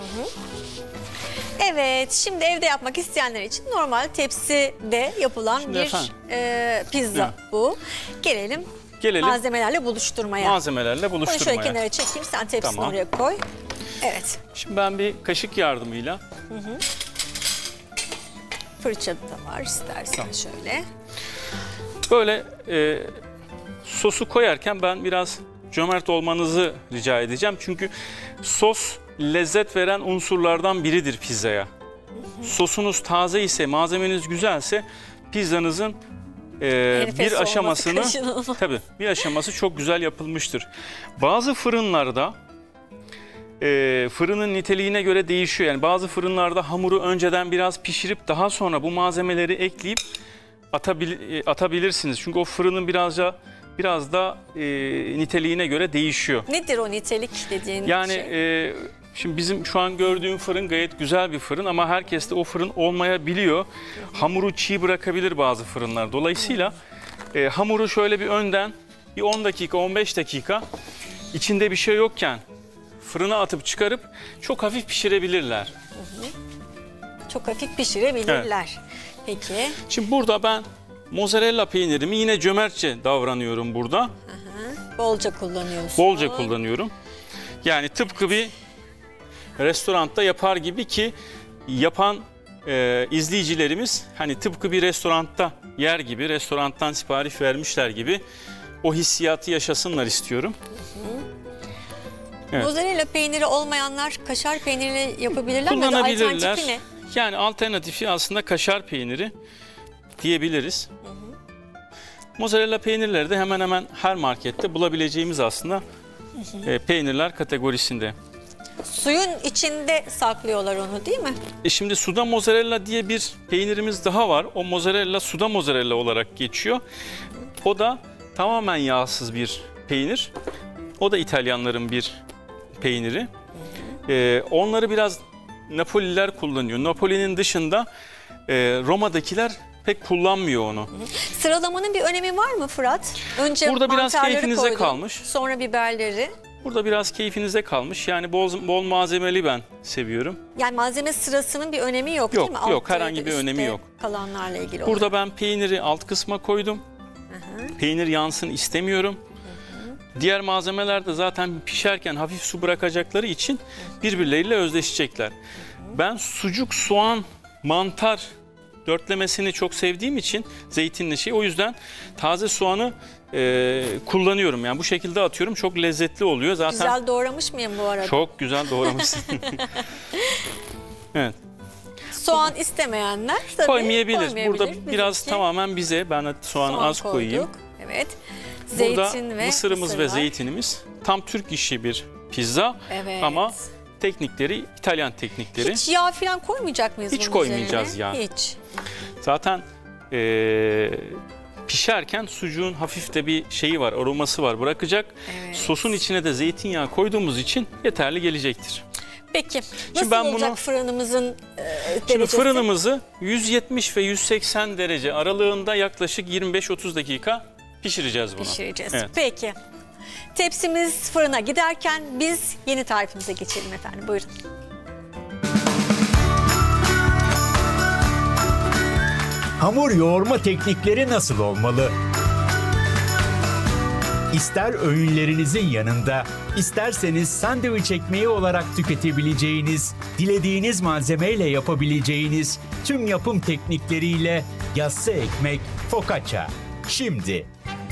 Evet, şimdi evde yapmak isteyenler için normal tepside yapılan Şimdi bir efendim. pizza bu. Gelelim malzemelerle buluşturmaya. Malzemelerle Bunu şöyle buluşturmaya. kenara çekeyim, sen tepsini Tamam. oraya koy. Evet, Şimdi ben bir kaşık yardımıyla fırça da var istersen Tamam. şöyle. böyle sosu koyarken ben biraz cömert olmanızı rica edeceğim. Çünkü sos lezzet veren unsurlardan biridir pizzaya. Sosunuz taze ise, malzemeniz güzelse pizzanızın Enfes bir olması aşamasını kaçınılmaz. tabii bir aşaması çok güzel yapılmıştır. Bazı fırınlarda fırının niteliğine göre değişiyor. Yani bazı fırınlarda hamuru önceden biraz pişirip daha sonra bu malzemeleri ekleyip atabilirsiniz. Çünkü o fırının biraz da niteliğine göre değişiyor. Nedir o nitelik dediğin Yani şey? şimdi bizim şu an gördüğüm fırın gayet güzel bir fırın ama herkes de o fırın olmayabiliyor. Hamuru çiğ bırakabilir bazı fırınlar. Dolayısıyla hamuru şöyle bir önden bir 10 dakika, 15 dakika içinde bir şey yokken fırına atıp çıkarıp çok hafif pişirebilirler. Çok hafif pişirebilirler. Peki. Şimdi burada ben mozzarella peynirimi yine cömertçe davranıyorum burada. Bolca kullanıyorsun. Bolca kullanıyorum. Yani tıpkı bir restoranda yapar gibi ki yapan izleyicilerimiz hani tıpkı bir restoranda yer gibi, restorandan sipariş vermişler gibi o hissiyatı yaşasınlar istiyorum. Evet. Mozzarella peyniri olmayanlar kaşar peyniriyle yapabilirler mi? Kullanabilirler. Alternatifi ne? Yani alternatifi aslında kaşar peyniri diyebiliriz. Mozzarella peynirleri de hemen hemen her markette bulabileceğimiz aslında peynirler kategorisinde. Suyun içinde saklıyorlar onu, değil mi? Şimdi suda mozzarella diye bir peynirimiz daha var. O mozzarella suda mozzarella olarak geçiyor. O da tamamen yağsız bir peynir. O da İtalyanların bir peyniri. Onları biraz Napoliler kullanıyor. Napoli'nin dışında Roma'dakiler pek kullanmıyor onu. Sıralamanın bir önemi var mı Fırat? Önce Burada biraz mantarları keyfinize koydun, kalmış. Sonra biberleri. Burada biraz keyfinize kalmış. Yani bol malzemeli ben seviyorum. Yani malzeme sırasının bir önemi yok, değil mi? Yok, Altta herhangi ya da bir önemi üstte yok. Kalanlarla ilgili Burada olarak. ben peyniri alt kısma koydum. Peynir yansın istemiyorum. Diğer malzemeler de zaten pişerken hafif su bırakacakları için birbirleriyle özdeşecekler. Ben sucuk, soğan, mantar dörtlemesini çok sevdiğim için zeytinli şey. O yüzden taze soğanı kullanıyorum. Yani bu şekilde atıyorum. Çok lezzetli oluyor. Zaten Güzel doğramış mıyım bu arada? çok güzel doğramışsın. Evet. Soğan istemeyenler tabii Koymayabilir. Burada Bizimki biraz tamamen bize. Ben de soğanı soğan az koyayım. koyduk. Evet. Burada Zeytin ve mısırımız mısır ve var. zeytinimiz. Tam Türk işi bir pizza. Evet. Ama teknikleri İtalyan teknikleri. Hiç yağ falan koymayacak mıyız Hiç bunun koymayacağız üzerine? yağ. Hiç. Zaten pişerken sucuğun hafif de bir şeyi var, aroması var, bırakacak. Evet. Sosun içine de zeytinyağı koyduğumuz için yeterli gelecektir. Peki. Nasıl ben olacak bunu- fırınımızın Şimdi derecesi? fırınımızı 170 ve 180 derece aralığında yaklaşık 25-30 dakika pişireceğiz bunu. Pişireceğiz. Evet. Peki. Tepsimiz fırına giderken biz yeni tarifimize geçelim efendim. Buyurun. Hamur yoğurma teknikleri nasıl olmalı? İster öğünlerinizin yanında, isterseniz sandviç ekmeği olarak tüketebileceğiniz, dilediğiniz malzemeyle yapabileceğiniz tüm yapım teknikleriyle yassı ekmek focaccia. Şimdi.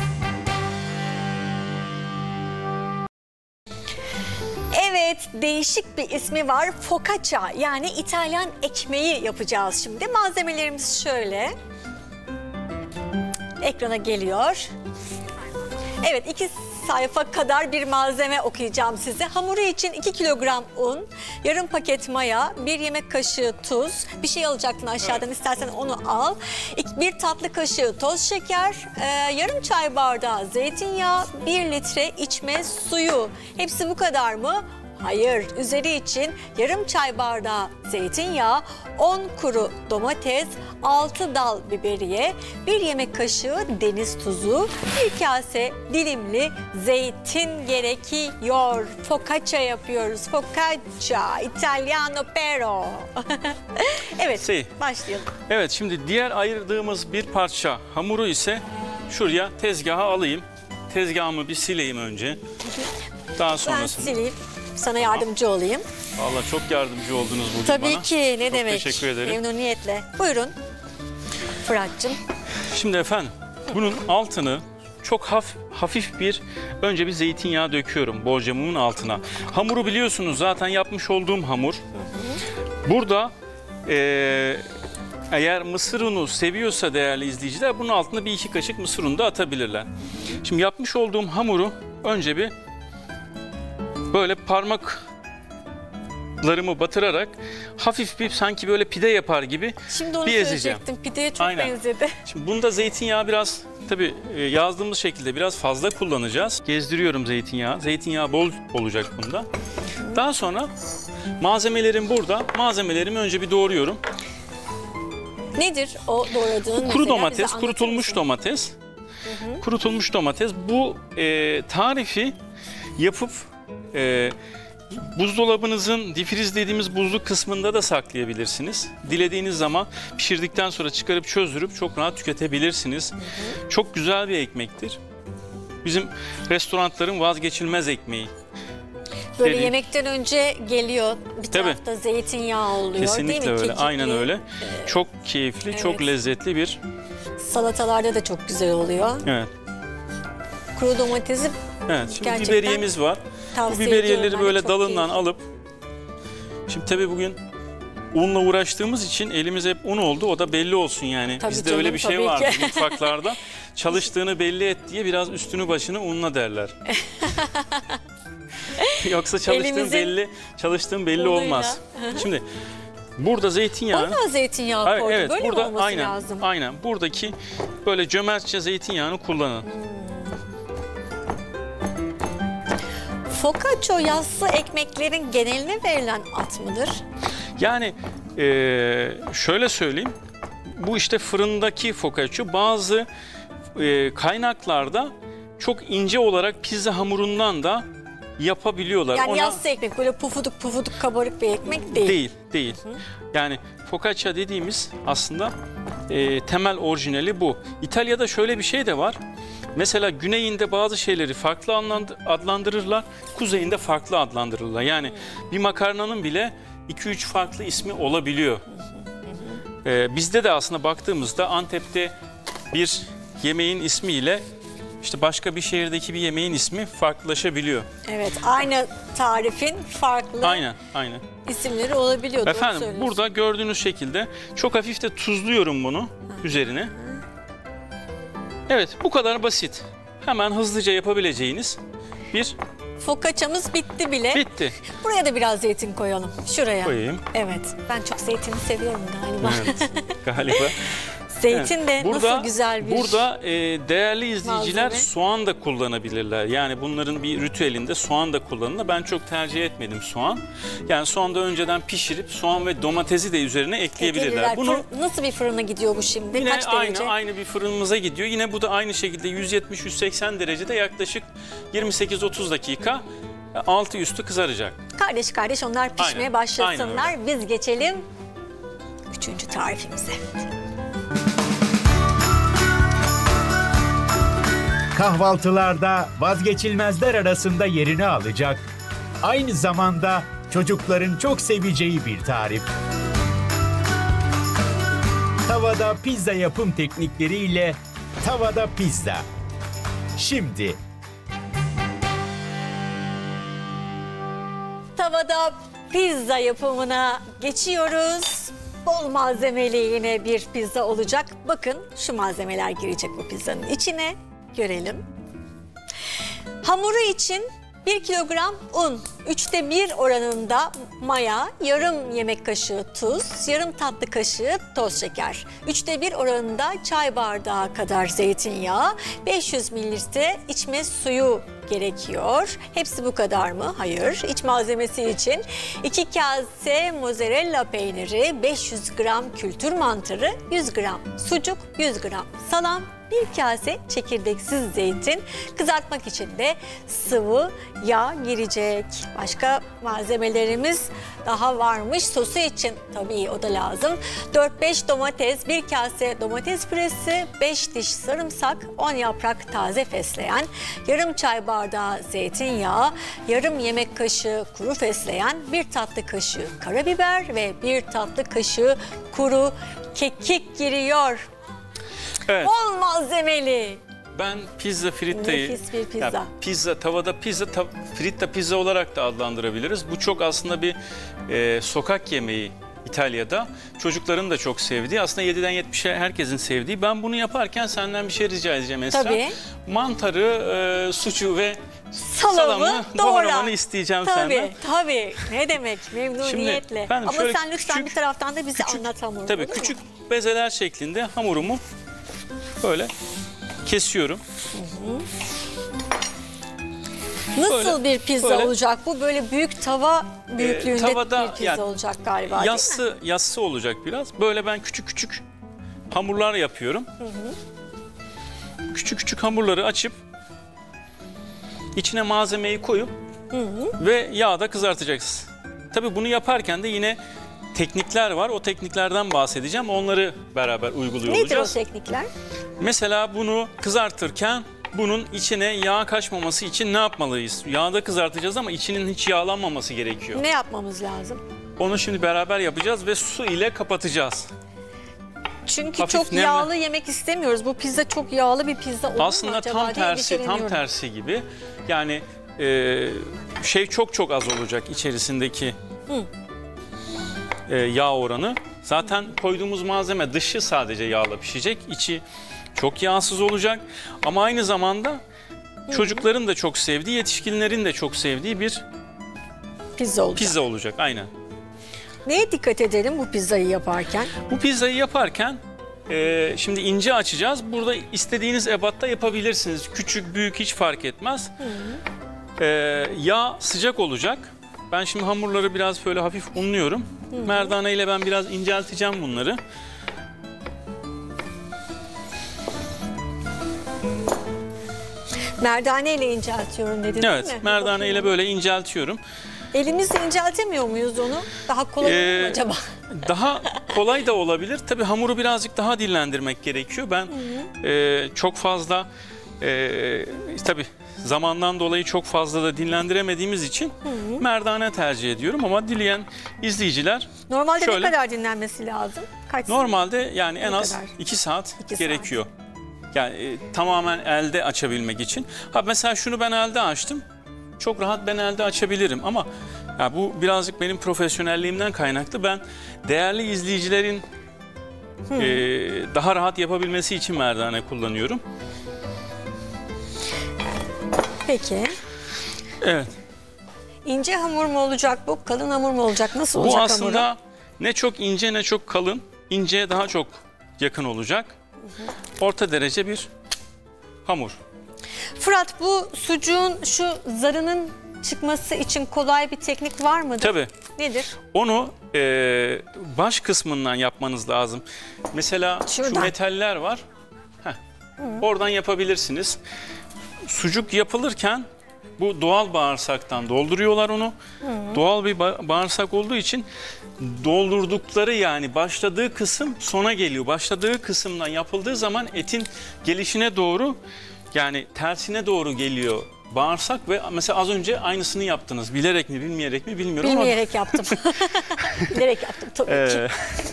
Evet, değişik bir ismi var. Focaccia, yani İtalyan ekmeği yapacağız şimdi. Malzemelerimiz şöyle. Ekrana geliyor. Evet, 2 sayfa kadar bir malzeme okuyacağım size. Hamuru için 2 kilogram un, yarım paket maya, 1 yemek kaşığı tuz. Bir şey alacaktın aşağıdan, istersen onu al. 1 tatlı kaşığı toz şeker, yarım çay bardağı zeytinyağı, 1 litre içme suyu. Hepsi bu kadar mı? Hayır, üzeri için yarım çay bardağı zeytinyağı, 10 kuru domates, 6 dal biberiye, 1 yemek kaşığı deniz tuzu, 1 kase dilimli zeytin gerekiyor. Focaccia yapıyoruz. Focaccia, Italiano pero. Evet, Sì. başlayalım. Evet, şimdi diğer ayırdığımız bir parça hamuru ise şuraya tezgaha alayım. Tezgahımı bir sileyim önce. Daha Ben sonrasında. sileyim, sana yardımcı olayım. Vallahi çok yardımcı oldunuz bugün bana. Tabii ki, ne Çok demek. teşekkür ederim. Memnuniyetle. Buyurun Fırat'cığım. Şimdi efendim bunun altını çok hafif önce bir zeytinyağı döküyorum borcamımın altına. Hamuru biliyorsunuz zaten yapmış olduğum hamur. Burada eğer mısır unu seviyorsa değerli izleyiciler bunun altına 1-2 kaşık mısır unu da atabilirler. Şimdi yapmış olduğum hamuru önce bir böyle parmaklarımı batırarak hafif bir sanki böyle pide yapar gibi Şimdi onu bir ezeceğim. söyleyecektim. Pideye çok Aynen. benzedi. Şimdi bunda zeytinyağı biraz tabii yazdığımız şekilde biraz fazla kullanacağız. Gezdiriyorum zeytinyağı. Zeytinyağı bol olacak bunda. Daha sonra malzemelerim burada. Malzemelerimi önce bir doğruyorum. Nedir o doğradığın Kuru mesela? domates, Bize anlatır kurutulmuş mısın? domates. Kurutulmuş domates. Bu tarifi yapıp buzdolabınızın difriz dediğimiz buzluk kısmında da saklayabilirsiniz. Dilediğiniz zaman pişirdikten sonra çıkarıp çözdürüp çok rahat tüketebilirsiniz. Çok güzel bir ekmektir. Bizim restoranların vazgeçilmez ekmeği. Böyle Dediğim- yemekten önce geliyor. Bir Tabii. tarafta zeytinyağı oluyor, değil Kesinlikle mi? öyle. Kekikli. Aynen öyle. Çok keyifli, çok evet. lezzetli bir. Salatalarda da çok güzel oluyor. Evet. Kuru domatesi Evet. Şimdi Gerçekten biberiyemiz var. Bu tavsiye biberiyeleri ediyorum. Ben de böyle çok dalından keyifli. alıp şimdi tabii bugün unla uğraştığımız için elimiz hep un oldu. O da belli olsun yani. Tabii Bizde canım, öyle bir şey tabii vardı ki. mutfaklarda. Çalıştığını belli et diye biraz üstünü başını unla derler. Yoksa çalıştığım belli unuyla. olmaz. Şimdi burada zeytinyağı. Bayağı zeytinyağı koydum. Evet, Böyle burada mi olması aynen, lazım? aynen. Buradaki böyle cömertçe zeytinyağını kullanın. Focaccia yassı ekmeklerin geneline verilen ad mıdır? Yani şöyle söyleyeyim. Bu işte fırındaki focaccia bazı kaynaklarda çok ince olarak pizza hamurundan da yapabiliyorlar. Yani yassı ekmek böyle pufuduk pufuduk kabarık bir ekmek değil. Değil. Yani focaccia dediğimiz aslında temel orijinali bu. İtalya'da şöyle bir şey de var. Mesela güneyinde bazı şeyleri farklı adlandırırlar, kuzeyinde farklı adlandırırlar. Yani bir makarnanın bile 2-3 farklı ismi olabiliyor. Bizde de aslında baktığımızda Antep'te bir yemeğin ismiyle işte başka bir şehirdeki bir yemeğin ismi farklılaşabiliyor. Evet, aynı tarifin farklı Aynen. isimleri olabiliyor. Efendim burada gördüğünüz şekilde çok hafif de tuzluyorum bunu üzerine. Evet, bu kadar basit. Hemen hızlıca yapabileceğiniz bir... Focaccia'mız bitti bile. Bitti. Buraya da biraz zeytin koyalım. Şuraya. Koyayım. Evet. Ben çok zeytini seviyorum galiba. Evet, galiba. Zeytin de nasıl güzel bir... Burada değerli izleyiciler malzeme. soğan da kullanabilirler. Yani bunların bir ritüelinde soğan da kullanılır. Ben çok tercih etmedim soğan. Yani soğanı da önceden pişirip soğan ve domatesi de üzerine ekleyebilirler. Bunu nasıl bir fırına gidiyor bu şimdi? yine Kaç derece? aynı bir fırınımıza gidiyor. Yine bu da aynı şekilde 170-180 derecede yaklaşık 28-30 dakika altı üstü kızaracak. Kardeş kardeş onlar pişmeye Aynen, başlasınlar. aynen Biz geçelim 3. tarifimize. Kahvaltılarda vazgeçilmezler arasında yerini alacak, aynı zamanda çocukların çok seveceği bir tarif. Tavada pizza yapım teknikleriyle tavada pizza. Şimdi Tavada pizza yapımına geçiyoruz. Bol malzemeli yine bir pizza olacak. Bakın şu malzemeler girecek bu pizzanın içine. Görelim. Hamuru için 1 kilogram un, 3'te 1 oranında maya, yarım yemek kaşığı tuz, yarım tatlı kaşığı toz şeker, 3'te 1 oranında çay bardağı kadar zeytinyağı, 500 mililitre içme suyu gerekiyor. Hepsi bu kadar mı? Hayır. İç malzemesi için 2 kase mozzarella peyniri, 500 gram kültür mantarı, 100 gram sucuk, 100 gram salam, 1 kase çekirdeksiz zeytin, kızartmak için de sıvı yağ girecek. Başka malzemelerimiz daha varmış. Sosu için tabii o da lazım. 4-5 domates, 1 kase domates püresi, 5 diş sarımsak, 10 yaprak taze fesleğen, yarım çay bardağı zeytinyağı, yarım yemek kaşığı kuru fesleğen, 1 tatlı kaşığı karabiber ve 1 tatlı kaşığı kuru kekik giriyor. Evet. Bol malzemeli. Ben pizza frittayı, Nefis bir pizza. Tavada pizza, fritta pizza olarak da adlandırabiliriz. Bu çok aslında bir sokak yemeği İtalya'da. Çocukların da çok sevdiği, aslında 7'den 70'e herkesin sevdiği. Ben bunu yaparken senden bir şey rica edeceğim Esra. Tabii. Mantarı, sucuğu ve Salamı salamı doğra. doğramanı isteyeceğim senden. Tabii. Ne demek? Memnuniyetle. efendim, Ama şöyle sen lütfen küçük- bir taraftan da bize anlat hamurunu. Tabii olur mu? küçük bezeler şeklinde hamurumu böyle kesiyorum. Nasıl bir pizza böyle. olacak? Bu böyle büyük tava büyüklüğünde Tavada, bir pizza yani olacak galiba, değil mi? Yassı olacak biraz. Böyle ben küçük küçük hamurlar yapıyorum. Küçük küçük hamurları açıp içine malzemeyi koyup ve yağda kızartacaksın. Tabii bunu yaparken de yine teknikler var. O tekniklerden bahsedeceğim. Onları beraber uyguluyor Nedir olacağız. o teknikler? Mesela bunu kızartırken bunun içine yağ kaçmaması için ne yapmalıyız? Yağda kızartacağız ama içinin hiç yağlanmaması gerekiyor. Ne yapmamız lazım? Onu şimdi beraber yapacağız ve su ile kapatacağız. Çünkü Hafif çok nemli. yağlı yemek istemiyoruz. Bu pizza çok yağlı bir pizza olur mu Aslında acaba tam diye tersi, endişeleniyorum. gibi. Yani şey çok az olacak içerisindeki yağ oranı. Zaten koyduğumuz malzeme dışı sadece yağla pişecek, içi çok yağsız olacak. Ama aynı zamanda çocukların da çok sevdiği, yetişkinlerin de çok sevdiği bir Pizza olacak. Pizza olacak, aynen. Neye dikkat edelim bu pizzayı yaparken? Bu pizzayı yaparken şimdi ince açacağız. Burada istediğiniz ebatta yapabilirsiniz. Küçük, büyük hiç fark etmez. Yağ sıcak olacak. Ben şimdi hamurları biraz böyle hafif unluyorum. Merdane ile ben biraz incelteceğim bunları. Merdane ile inceltiyorum dedin değil mi? Evet, merdane ile böyle inceltiyorum. Elimizle inceltemiyor muyuz onu? Daha kolay olur mu acaba? Daha kolay da olabilir. Tabii hamuru birazcık daha dinlendirmek gerekiyor. Ben çok fazla tabii zamandan dolayı çok fazla da dinlendiremediğimiz için merdane tercih ediyorum. Ama dileyen izleyiciler Normalde şöyle, ne kadar dinlenmesi lazım? Kaç normalde yani en az kadar? 2 saat 2 gerekiyor. Yani tamamen elde açabilmek için. Ha mesela şunu ben elde açtım. Çok rahat ben elde açabilirim ama ya bu birazcık benim profesyonelliğimden kaynaklı. Ben değerli izleyicilerin daha rahat yapabilmesi için merdane kullanıyorum. Peki. Evet. İnce hamur mu olacak bu? Kalın hamur mu olacak? Nasıl Bu olacak aslında hamuru? ne çok ince ne çok kalın. İnceye daha çok yakın olacak. Orta derece bir hamur. Fırat, bu sucuğun şu zarının çıkması için kolay bir teknik var mıdır? Tabii. Nedir? Onu baş kısmından yapmanız lazım. Mesela şu Şuradan. metaller var. Heh, oradan yapabilirsiniz. Sucuk yapılırken bu doğal bağırsaktan dolduruyorlar onu. Doğal bir bağırsak olduğu için doldurdukları, yani başladığı kısım sona geliyor. Başladığı kısımdan yapıldığı zaman etin gelişine doğru, yani tersine doğru geliyor bağırsak ve mesela az önce aynısını yaptınız. Bilerek mi bilmeyerek mi bilmiyorum Bilmeyerek yaptım. Bilerek yaptım tabii ki.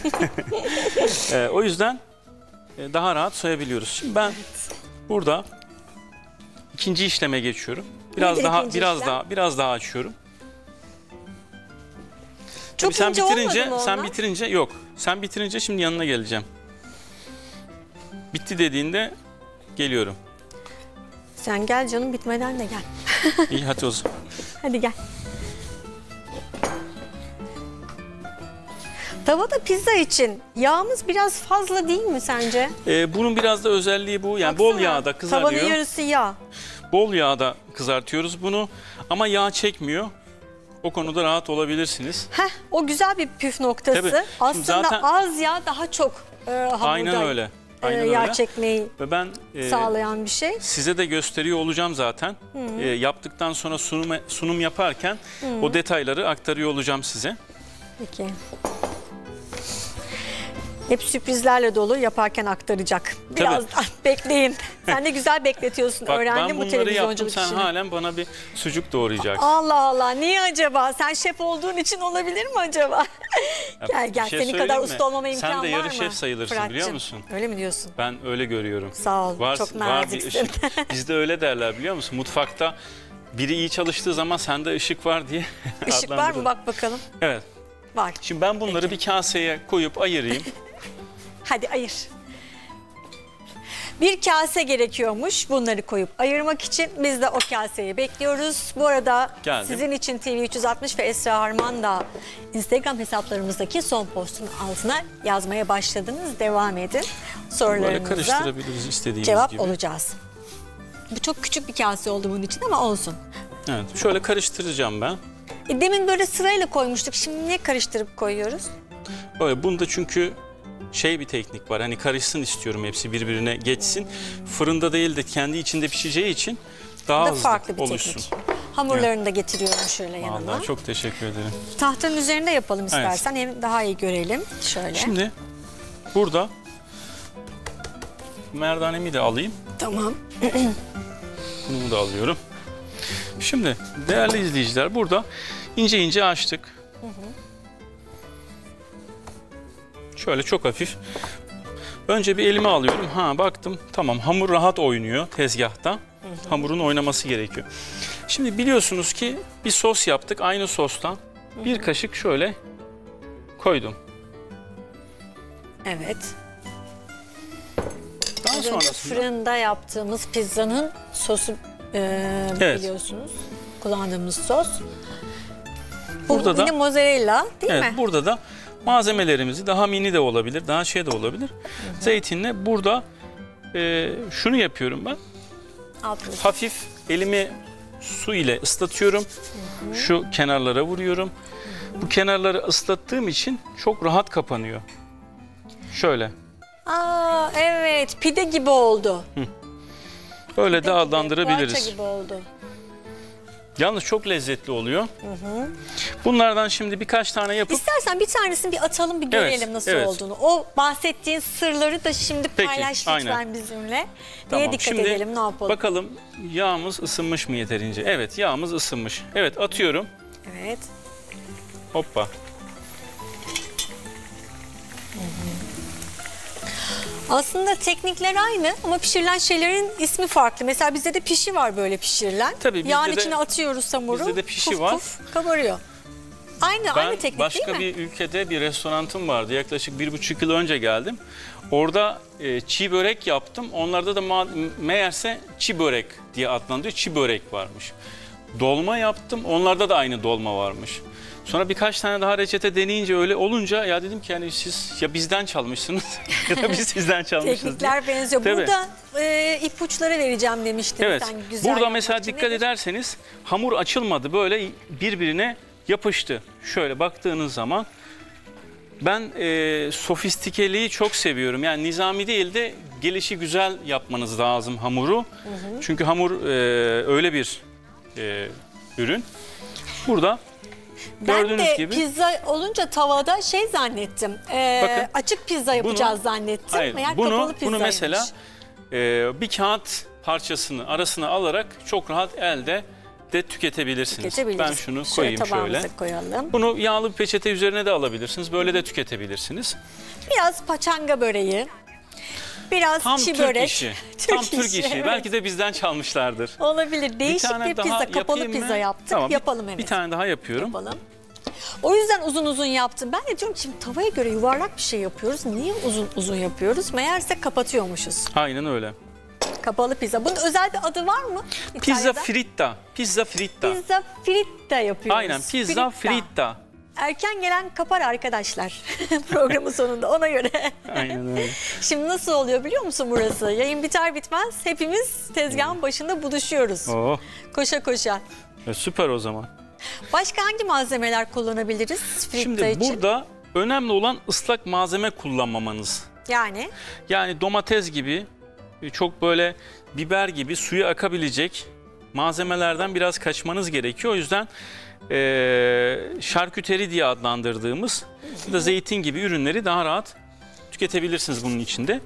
O yüzden daha rahat soyabiliyoruz. Şimdi ben burada ikinci işleme geçiyorum. Nedir ikinci Biraz daha açıyorum. Çok Tabii ince olmadı mı onlar? Sen bitirince şimdi yanına geleceğim. Bitti dediğinde geliyorum. Sen gel canım, bitmeden de gel. İyi, hadi o zaman. Hadi gel. Tavada pizza için yağımız biraz fazla değil mi sence? Bunun biraz da özelliği bu. Yani bol yağda kızarıyor. Tavanın yarısı yağ. Bol yağda kızartıyoruz bunu ama yağ çekmiyor. O konuda rahat olabilirsiniz. O güzel bir püf noktası. Tabii. Şimdi Aslında zaten az yağ daha çok hamurda aynen öyle. yağ öyle. çekmeyi Ve ben sağlayan bir şey. size de gösteriyor olacağım zaten. Yaptıktan sonra sunum yaparken o detayları aktarıyor olacağım size. Peki. Hep sürprizlerle dolu, yaparken aktaracak. Birazdan bekleyin. Sen de güzel bekletiyorsun. Bak, Öğrendim ben bu bunları yaptım, televizyonculuk sen işini. halen bana bir sucuk doğrayacaksın. Allah Allah, niye acaba? Sen şef olduğun için olabilir mi acaba? Gel Bir şey senin kadar söyleyeyim mi? usta olmama imkan var mı? Sen de yarı şef sayılırsın, biliyor Fırat'cığım? musun? Öyle mi diyorsun? Ben öyle görüyorum. Sağ ol, çok Var bir naziksin. ışık. Bizde öyle derler, biliyor musun? Mutfakta biri iyi çalıştığı zaman sende ışık var diye Işık var mı? adlandırılır. Bak bakalım. Evet. Var. Şimdi ben bunları bir kaseye koyup ayırayım. Hadi ayır. Bir kase gerekiyormuş bunları koyup ayırmak için. Biz de o kaseyi bekliyoruz. Bu arada Geldim. sizin için TV360 ve Esra Harman da Instagram hesaplarımızdaki son postun altına yazmaya başladınız. Devam edin. Böyle Sorularınıza karıştırabiliriz istediğimiz cevap gibi. olacağız. Bu çok küçük bir kase oldu bunun için ama olsun. Evet, şöyle karıştıracağım ben. Demin böyle sırayla koymuştuk. Şimdi niye karıştırıp koyuyoruz? Böyle bunda çünkü bir teknik var. Hani karışsın istiyorum, hepsi birbirine geçsin. Fırında değil de kendi içinde pişeceği için daha Bu da hızlı farklı bir oluşsun. teknik. Hamurlarını da getiriyorum şöyle yanıma. Vallahi çok teşekkür ederim. Tahtanın üzerinde yapalım istersen. Hem daha iyi görelim. Şöyle. Şimdi burada merdanemi de alayım. Tamam. Bunu da alıyorum. Şimdi değerli izleyiciler, burada ince ince açtık. Şöyle çok hafif. Önce bir elime alıyorum. Baktım tamam, hamur rahat oynuyor tezgahta. Hamurun oynaması gerekiyor. Şimdi biliyorsunuz ki bir sos yaptık. Aynı sostan bir kaşık şöyle koydum. Evet. Daha Az önce sonrasında fırında yaptığımız pizzanın sosu Evet. biliyorsunuz. Kullandığımız sos. Bu burada da yine mozzarella değil evet, mi? burada da malzemelerimizi daha mini de olabilir, daha şey de olabilir. Zeytinle burada şunu yapıyorum ben. Afiyet olsun. Hafif elimi su ile ıslatıyorum. Şu kenarlara vuruyorum. Bu kenarları ıslattığım için çok rahat kapanıyor. Şöyle. Aa, evet, pide gibi oldu. Öyle de Pide gibi, adlandırabiliriz. poğaça gibi oldu. Yalnız çok lezzetli oluyor. Bunlardan şimdi birkaç tane yapıp İstersen bir tanesini bir atalım, bir görelim nasıl evet. olduğunu. O bahsettiğin sırları da şimdi Peki, paylaş lütfen aynen. bizimle. Neye Tamam, dikkat şimdi edelim, ne yapalım? bakalım yağımız ısınmış mı yeterince? Evet, yağımız ısınmış. Evet, atıyorum. Evet. Hoppa. Aslında teknikler aynı ama pişirilen şeylerin ismi farklı. Mesela bizde de pişi var böyle pişirilen. Tabii, bizde Yağın de- içine atıyoruz hamuru. bizde de pişi puf var. puf kabarıyor. Aynı Ben teknik başka değil mi? bir ülkede bir restoranım vardı. Yaklaşık 1,5 yıl önce geldim. Orada çiğ börek yaptım. Onlarda da meğerse çiğ börek diye adlandırıyor. Çiğ börek varmış. Dolma yaptım. Onlarda da aynı dolma varmış. Sonra birkaç tane daha reçete deneyince öyle olunca ya dedim ki yani siz ya bizden çalmışsınız ya da biz sizden çalmışız diye. Teknikler benziyor. Tabii. Burada ipuçları vereceğim demiştin. Evet. Sen güzel Burada yapmak mesela için. dikkat Nedir? ederseniz hamur açılmadı. Böyle birbirine yapıştı. Şöyle baktığınız zaman ben sofistikeliği çok seviyorum. Yani nizami değil de gelişi güzel yapmanız lazım hamuru. Çünkü hamur öyle bir ürün. Burada Ben gördüğünüz de gibi. pizza olunca tavada şey zannettim. Bakın, açık pizza yapacağız zannettim. Hayır, Meğer bunu kapalı pizzaymış. mesela bir kağıt parçasını arasına alarak çok rahat elde de tüketebilirsiniz. Tüketebiliriz. Ben şunu koyayım tabağımıza şöyle. koyalım. Bunu yağlı bir peçete üzerine de alabilirsiniz. Böyle de tüketebilirsiniz. Biraz paçanga böreği. Biraz Tam çiğ Türk börek. işi. Tam Türk işi. evet. Belki de bizden çalmışlardır. Olabilir. Değişik bir pizza. Kapalı yapayım pizza mı? yaptık. Tamam, Yapalım evet. Bir tane daha yapıyorum. Yapalım. O yüzden uzun uzun yaptım. Ben de diyorum ki şimdi tavaya göre yuvarlak bir şey yapıyoruz. Niye uzun uzun yapıyoruz? Meğerse kapatıyormuşuz. Aynen öyle. Kapalı pizza. Bunun özel bir adı var mı? Pizza İtalya'da? fritta. Pizza fritta. Pizza fritta yapıyoruz. Aynen, pizza fritta. Erken gelen kapar arkadaşlar programın sonunda ona göre. Aynen öyle. Şimdi nasıl oluyor biliyor musun burası? Yayın biter bitmez hepimiz tezgahın başında buluşuyoruz. Oh, Koşa koşa. süper o zaman. Başka hangi malzemeler kullanabiliriz fritta Şimdi için? burada önemli olan ıslak malzeme kullanmamanız. Yani Yani domates gibi, çok böyle biber gibi suya akabilecek malzemelerden biraz kaçmanız gerekiyor. O yüzden şarküteri diye adlandırdığımız ya da zeytin gibi ürünleri daha rahat tüketebilirsiniz bunun içinde.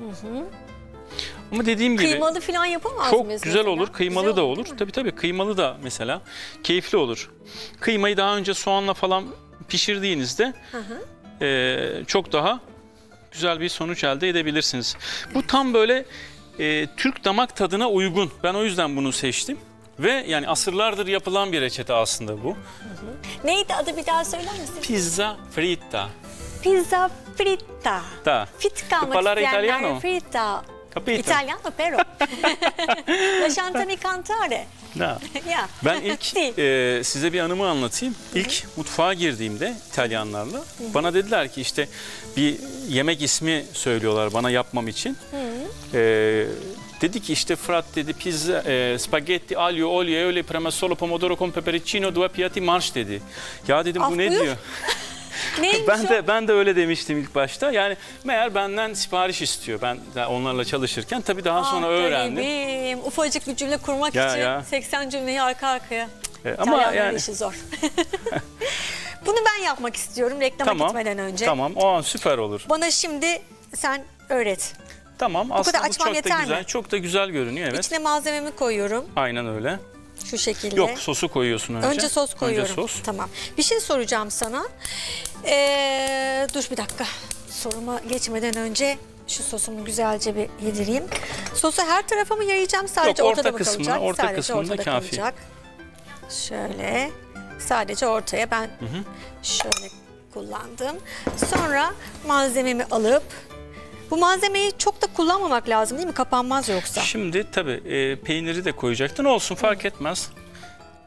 Ama dediğim gibi kıymalı falan yapamaz çok mıyız güzel mesela? olur, kıymalı Güzel da olur, olur. değil mi? Tabii kıymalı da mesela keyifli olur. Kıymayı daha önce soğanla falan pişirdiğinizde çok daha güzel bir sonuç elde edebilirsiniz. Bu tam böyle Türk damak tadına uygun. Ben o yüzden bunu seçtim. Ve yani asırlardır yapılan bir reçete aslında bu. Neydi adı bir daha söyler misin? Pizza fritta. Pizza fritta. Da. Fit kalmak Parlare isteyenler italiano? fritta. Capito? Italiano pero. Lasciatemi cantare. Da. Ya. Ben ilk Sì. size bir anımı anlatayım. İlk mutfağa girdiğimde İtalyanlarla bana dediler ki işte bir yemek ismi söylüyorlar bana yapmam için. Dedi ki işte Fırat dedi pizza, spaghetti, aglio, olio, olio, prima solo pomodoro con peperoncino, due piatti marş dedi. Ya dedim Af bu ne buyur. diyor? Neymiş o? Ben de öyle demiştim ilk başta. Yani meğer benden sipariş istiyor. Ben de onlarla çalışırken tabii daha sonra öğrendim. Garibim. Ufacık bir cümle kurmak Ya, için ya. 80 cümleyi arka arkaya. Ama İtalyanların yani işi zor. Bunu ben yapmak istiyorum reklama gitmeden önce. Tamam, o an süper olur. Bana şimdi sen öğret. Tamam, aslında kadar bu açmam çok da yeter güzel. mi? Çok da güzel görünüyor, evet. İçine malzememi koyuyorum. Aynen öyle. Şu şekilde. Yok, sosu koyuyorsun önce. Önce sos koyuyorum. Önce sos. Tamam. Bir şey soracağım sana. Dur bir dakika. Soruma geçmeden önce şu sosumu güzelce bir yedireyim. Sosu her tarafa mı yayacağım? Sadece Yok, ortada mı kısmına, kalacak? orta Sadece kısmında ortada kafi. kalacak. Şöyle. Sadece ortaya ben şöyle kullandım. Sonra malzememi alıp bu malzemeyi çok da kullanmamak lazım değil mi? Kapanmaz yoksa. Şimdi tabii peyniri de koyacaktın. Olsun, fark etmez.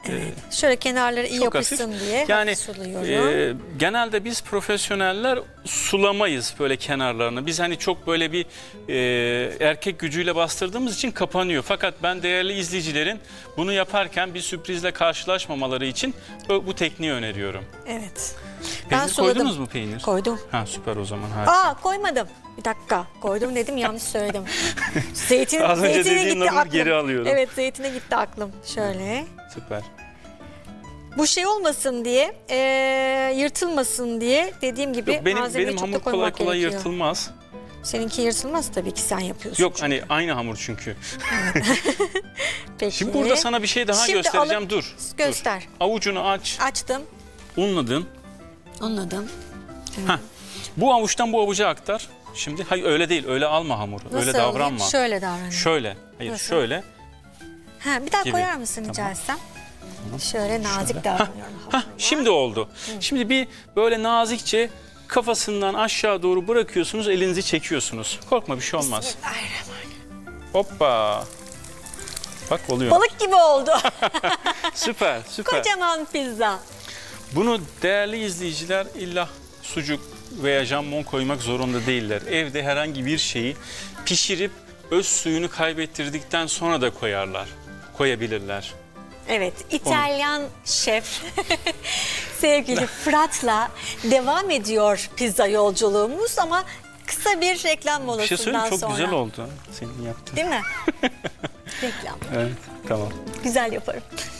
Evet. Şöyle kenarları iyi Çok yapışsın hafif. diye Yani suluyorum. genelde biz profesyoneller sulamayız böyle kenarlarını. Biz hani çok böyle bir erkek gücüyle bastırdığımız için kapanıyor. Fakat ben değerli izleyicilerin bunu yaparken bir sürprizle karşılaşmamaları için bu tekniği öneriyorum. Evet. Peynir suladım. koydunuz mu peynir? Koydum. Ha, süper o zaman. Harika. Aa, koymadım. Bir dakika. Koydum dedim, yanlış söyledim. Zeytin, Az önce zeytine dediğin gitti lafı aklım. geri alıyorum. Evet, zeytine gitti aklım. Şöyle. Süper. Bu şey olmasın diye, yırtılmasın diye dediğim gibi Yok, malzemeyi benim çok da hamur kolay koymak kolay gerekiyor. yırtılmaz. Seninki yırtılmaz tabii ki, sen yapıyorsun. Yok çünkü. hani aynı hamur çünkü. Peki. Şimdi burada sana bir şey daha Şimdi göstereceğim. alıp Dur. göster. Dur. Avucunu aç. Açtım. Unladın. Anladım. Heh. Bu avuçtan bu avuca aktar. Şimdi hayır, öyle değil. Öyle alma hamuru. Nasıl öyle alayım? davranma. Şöyle davranayım. Şöyle. Hayır, Nasıl? şöyle. Ha, bir daha gibi. koyar mısın rica etsem? Şöyle nazik davranıyorum. Şimdi oldu. Şimdi bir böyle nazikçe kafasından aşağı doğru bırakıyorsunuz, elinizi çekiyorsunuz. Korkma, bir şey olmaz. Bismillahirrahmanirrahim. Hoppa. Bak oluyor. Balık gibi oldu. Süper, süper. Kocaman pizza. Bunu değerli izleyiciler illa sucuk veya jambon koymak zorunda değiller. Evde herhangi bir şeyi pişirip öz suyunu kaybettirdikten sonra da koyabilirler. Evet, İtalyan şef sevgili Fırat'la devam ediyor pizza yolculuğumuz ama kısa bir reklam Bir şey molasından söyleyeyim, çok sonra. güzel oldu senin yaptığın. Değil mi? Reklam. Evet, tamam. Güzel yaparım.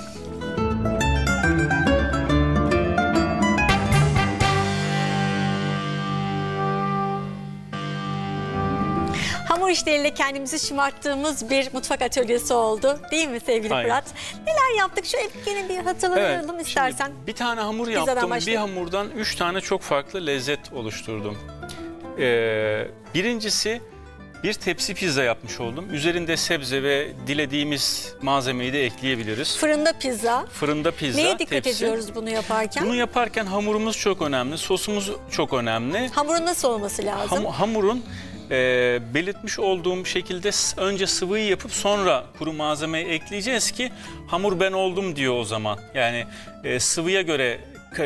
Hamur işleriyle kendimizi şımarttığımız bir mutfak atölyesi oldu. Değil mi sevgili Aynen. Fırat? Neler yaptık? Şöyle yine bir hatırlayalım istersen. Şimdi bir tane hamur Pizzadan yaptım. Bir başlayalım. hamurdan 3 tane çok farklı lezzet oluşturdum. Birincisi bir tepsi pizza yapmış oldum. Üzerinde sebze ve dilediğimiz malzemeyi de ekleyebiliriz. Fırında pizza. Fırında pizza, Neye dikkat tepsi. ediyoruz bunu yaparken? Bunu yaparken hamurumuz çok önemli, sosumuz çok önemli. Hamurun nasıl olması lazım? Hamurun belirtmiş olduğum şekilde önce sıvıyı yapıp sonra kuru malzemeyi ekleyeceğiz ki hamur ben oldum diyor o zaman. Yani sıvıya göre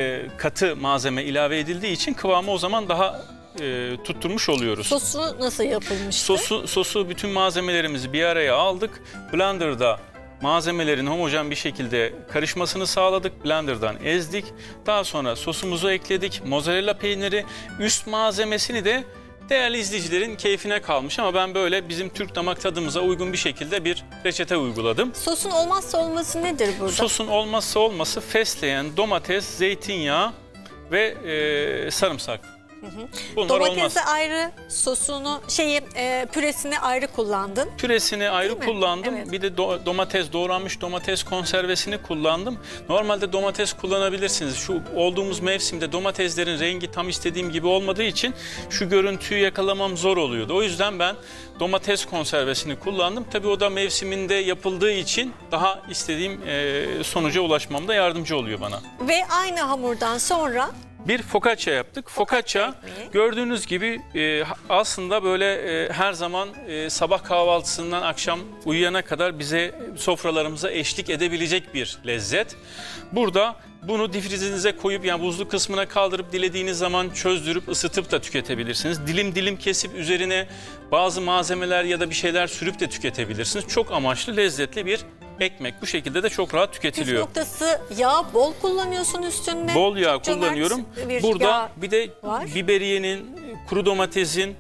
katı malzeme ilave edildiği için kıvamı o zaman daha tutturmuş oluyoruz. Sosu nasıl yapılmıştı? Sosu bütün malzemelerimizi bir araya aldık. Blender'da malzemelerin homojen bir şekilde karışmasını sağladık. Blender'dan ezdik. Daha sonra sosumuzu ekledik. Mozzarella peyniri, üst malzemesini de değerli izleyicilerin keyfine kalmış ama ben böyle bizim Türk damak tadımıza uygun bir şekilde bir reçete uyguladım. Sosun olmazsa olması nedir burada? Sosun olmazsa olması fesleğen, domates, zeytinyağı ve sarımsak. Bunlar Domatesi olmaz. ayrı, sosunu, püresini ayrı kullandın. Püresini ayrı mi? kullandım. Evet. Bir de doğranmış domates konservesini kullandım. Normalde domates kullanabilirsiniz. Şu olduğumuz mevsimde domateslerin rengi tam istediğim gibi olmadığı için şu görüntüyü yakalamam zor oluyordu. O yüzden ben domates konservesini kullandım. Tabii o da mevsiminde yapıldığı için daha istediğim sonuca ulaşmamda yardımcı oluyor bana. Ve aynı hamurdan sonra Bir focaccia yaptık. Focaccia ekmeği. gördüğünüz gibi aslında böyle her zaman sabah kahvaltısından akşam uyuyana kadar bize sofralarımıza eşlik edebilecek bir lezzet. Burada bunu difrizinize koyup yani buzlu kısmına kaldırıp dilediğiniz zaman çözdürüp ısıtıp da tüketebilirsiniz. Dilim dilim kesip üzerine bazı malzemeler ya da bir şeyler sürüp de tüketebilirsiniz. Çok amaçlı, lezzetli bir ekmek. Bu şekilde de çok rahat püf tüketiliyor. noktası yağ bol kullanıyorsun üstünde. Bol yağ Çok cömert kullanıyorum. bir Burada yağ bir de var. biberiyenin, kuru domatesin,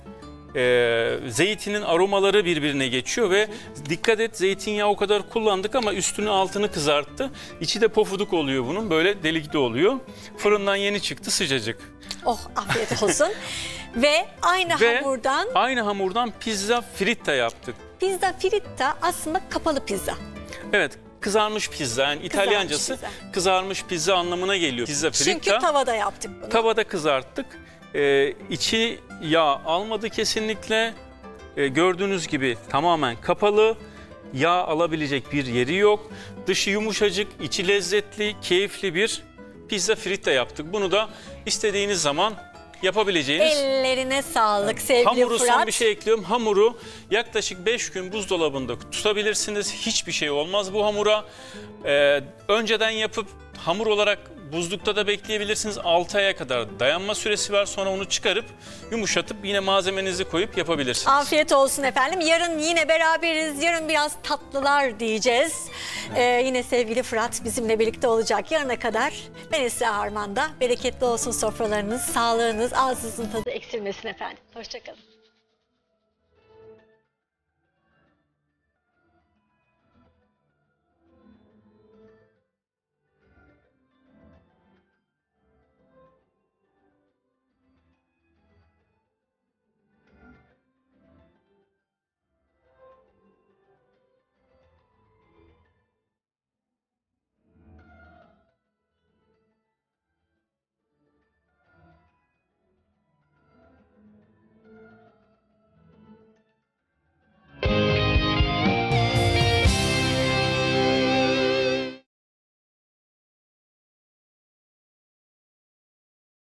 zeytinin aromaları birbirine geçiyor ve dikkat et, zeytinyağı o kadar kullandık ama üstünü altını kızarttı. İçi de pofuduk oluyor bunun, böyle delikli oluyor. Fırından yeni çıktı, sıcacık. Oh, afiyet olsun. Ve aynı hamurdan pizza fritta yaptık. pizza fritta aslında kapalı pizza. Evet, kızarmış pizza, yani İtalyancası pizza. kızarmış pizza anlamına geliyor. Pizza fritta. Çünkü tavada yaptık bunu. Tavada kızarttık. İçi yağ almadı kesinlikle. Gördüğünüz gibi tamamen kapalı. Yağ alabilecek bir yeri yok. Dışı yumuşacık, içi lezzetli, keyifli bir pizza fritta yaptık. Bunu da istediğiniz zaman yapabileceğiniz. Ellerine sağlık sevgili Hamuru Fırat. son bir şey ekliyorum. Hamuru yaklaşık 5 gün buzdolabında tutabilirsiniz. Hiçbir şey olmaz bu hamura. Önceden yapıp hamur olarak buzlukta da bekleyebilirsiniz. 6 aya kadar dayanma süresi var. Sonra onu çıkarıp yumuşatıp yine malzemenizi koyup yapabilirsiniz. Afiyet olsun efendim. Yarın yine beraberiz. Yarın biraz tatlılar diyeceğiz. Yine sevgili Fırat bizimle birlikte olacak. Yarına kadar ben Esra Harman'da. Bereketli olsun sofralarınız, sağlığınız, ağzınızın tadı eksilmesin efendim. Hoşça kalın.